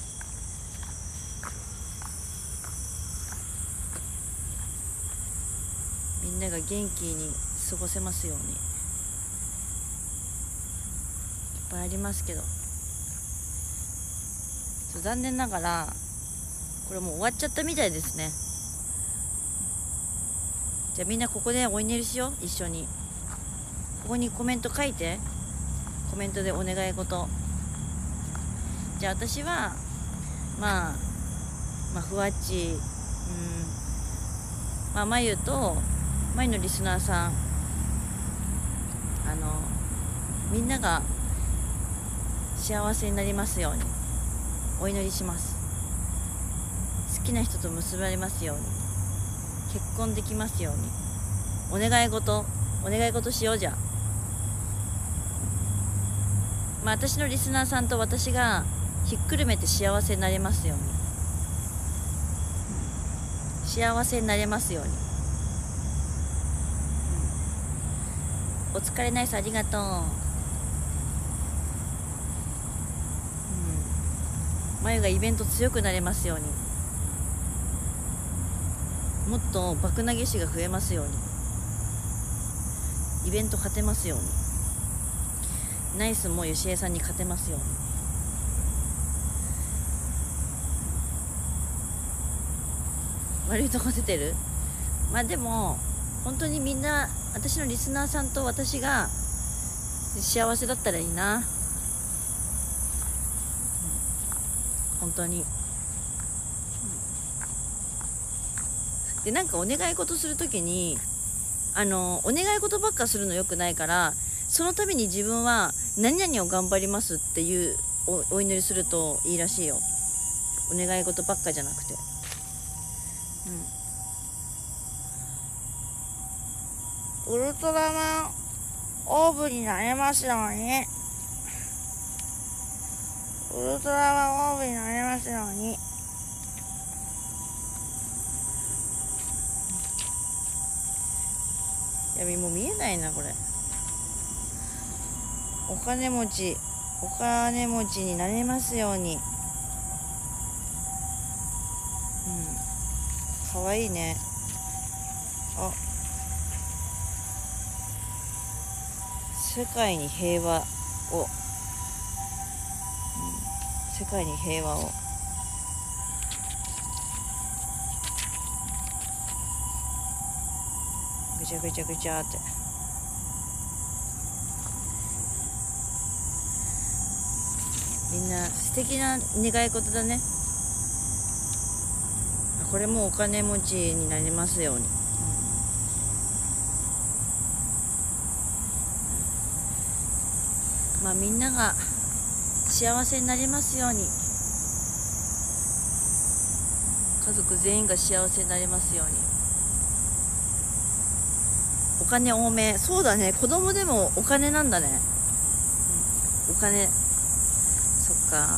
みんなが元気に過ごせますように。いっぱいありますけど、残念ながらこれもう終わっちゃったみたいですね。じゃあみんなここでお祈りしよう、一緒に。ここにコメント書いて、コメントでお願い事。じゃあ私はまあまあふわっち、うん、まあまゆとまゆのリスナーさん、あのみんなが幸せになりますようにお祈りします。好きな人と結ばれますように、結婚できますように、お願い事お願い事しよう。じゃあまあ私のリスナーさんと私がひっくるめて幸せになれますように、幸せになれますように。お疲れナイス、ありがとう。まゆがイベント強くなれますように。もっと爆投げ師が増えますように。イベント勝てますように。ナイスもよしえさんに勝てますように。悪いとこ出てる。まあでも本当にみんな、私のリスナーさんと私が幸せだったらいいな、本当に。でなんかお願い事するときにあのお願い事ばっかするのよくないから、その度に自分は何々を頑張りますっていう お, お祈りするといいらしいよ。お願い事ばっかじゃなくて、うん、ウルトラマンオーブになれますように、ウルトラマンオーブになれますように。いやもう見えないなこれ。お金持ちお金持ちになれますように。うん、かわいいね。あ、世界に平和を、うん、世界に平和を。ぐちゃぐちゃぐちゃって。みんな素敵な願い事だね。これもお金持ちになりますように、うん、まあみんなが幸せになりますように、家族全員が幸せになりますように。お金多め。そうだね、子供でもお金なんだね、うん、お金。そっか、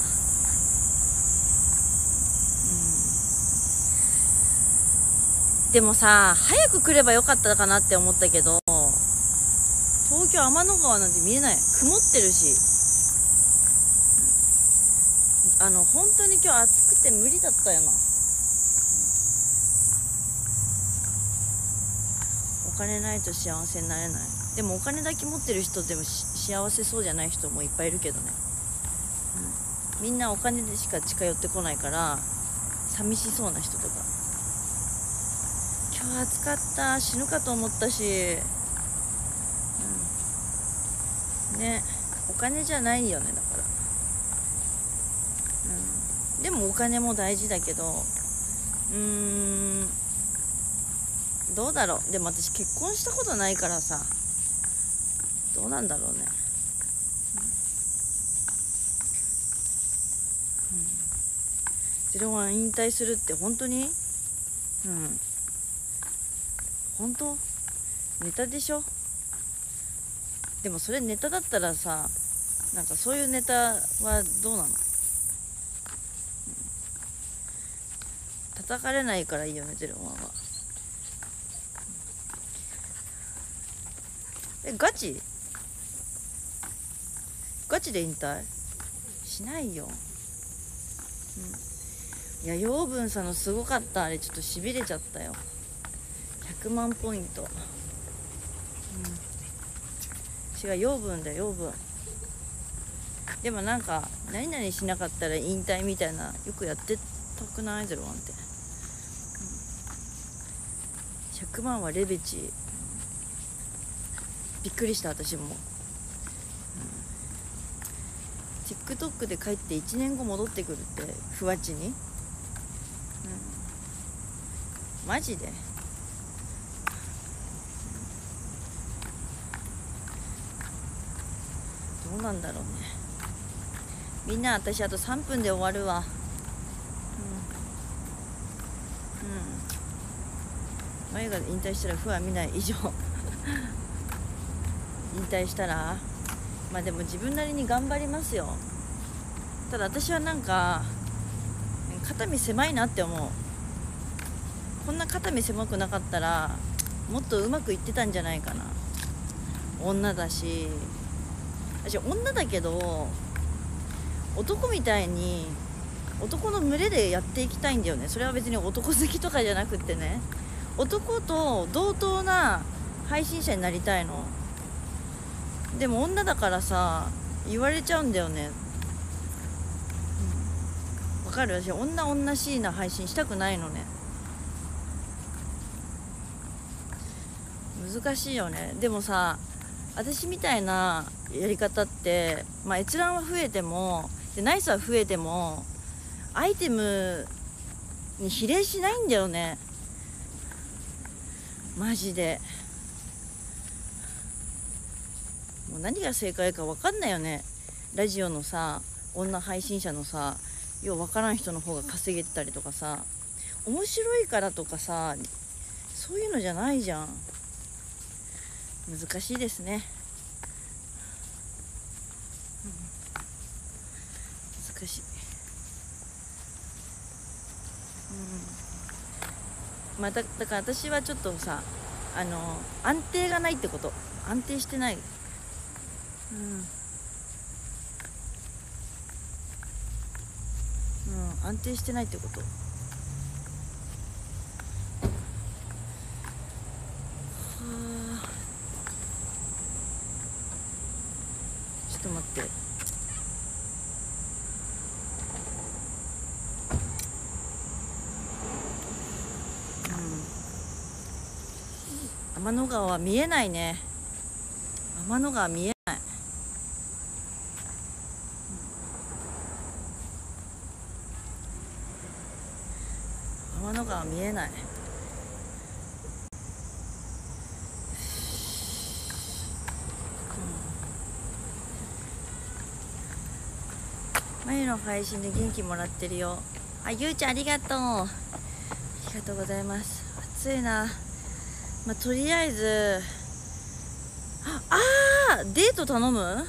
うん、でもさ早く来ればよかったかなって思ったけど、東京天の川なんて見えない。曇ってるし、あの本当に今日暑くて無理だったよな。お金ないと幸せになれない。でもお金だけ持ってる人でも幸せそうじゃない人もいっぱいいるけどね、うん、みんなお金でしか近寄ってこないから寂しそうな人とか。今日暑かった、死ぬかと思ったし、うん、ね、お金じゃないよね。だから、うん、でもお金も大事だけど、うーんどうだろう。でも私結婚したことないからさ、どうなんだろうね、うんうん、ゼロワン引退するって本当に、うん、本当ネタでしょ。でもそれネタだったらさ、なんかそういうネタはどうなの。叩かれないからいいよね、ゼロワンは。え、ガチガチで引退しないよ、うん、いや養分さんのすごかった。あれちょっとしびれちゃったよ。ひゃくまんポイント、うん、違う、養分だよ、養分。でもなんか何々しなかったら引退みたいなよくやってたくない？ゼロワンって、うん、ひゃくまんはレベチ。びっくりした私も、うん、TikTok で帰っていちねんご戻ってくるってふわちに、うん、マジでどうなんだろうね。みんな私あとさんぷんで終わるわ。うん、うん、前が引退したら不安見ない以上引退したらまあでも自分なりに頑張りますよ。ただ私はなんか肩身狭いなって思う。こんな肩身狭くなかったらもっとうまくいってたんじゃないかな。女だし、私女だけど男みたいに男の群れでやっていきたいんだよね。それは別に男好きとかじゃなくってね、男と同等な配信者になりたいの。でも女だからさ言われちゃうんだよね、うん、わかる？私女女しいな配信したくないのね。難しいよね。でもさ私みたいなやり方って、まあ、閲覧は増えてもでナイスは増えてもアイテムに比例しないんだよね、マジで。もう何が正解か分かんないよね。ラジオのさ、女配信者のさ、よう分からん人の方が稼げてたりとかさ、面白いからとかさ、そういうのじゃないじゃん。難しいですね、うん、難しい、うん、まあ だ, だから私はちょっとさ、あの安定がないってこと、安定してない、うんうん、安定してないってこと。はあ、ちょっと待って、うん、天の川は見えないね。天の川見えない。天の川見えない。まゆの配信で元気もらってるよ。あ、ゆうちゃんありがとう。ありがとうございます。暑いな。まあ、とりあえず、ああ、デート頼む？あ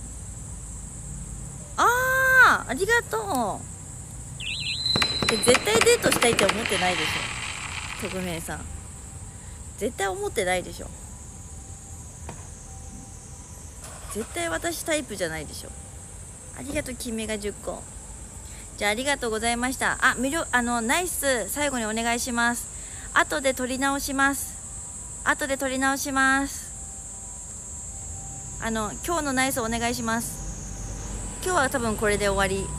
あ、ありがとう。絶対デートしたいって思ってないでしょ、匿名さん。絶対思ってないでしょ。絶対私タイプじゃないでしょ。ありがとう、金目がじゅっこ。じゃあありがとうございました。あ、魅力、あのナイス、最後にお願いします。後で撮り直します。後で撮り直します。あの今日のナイスお願いします。今日は多分これで終わり。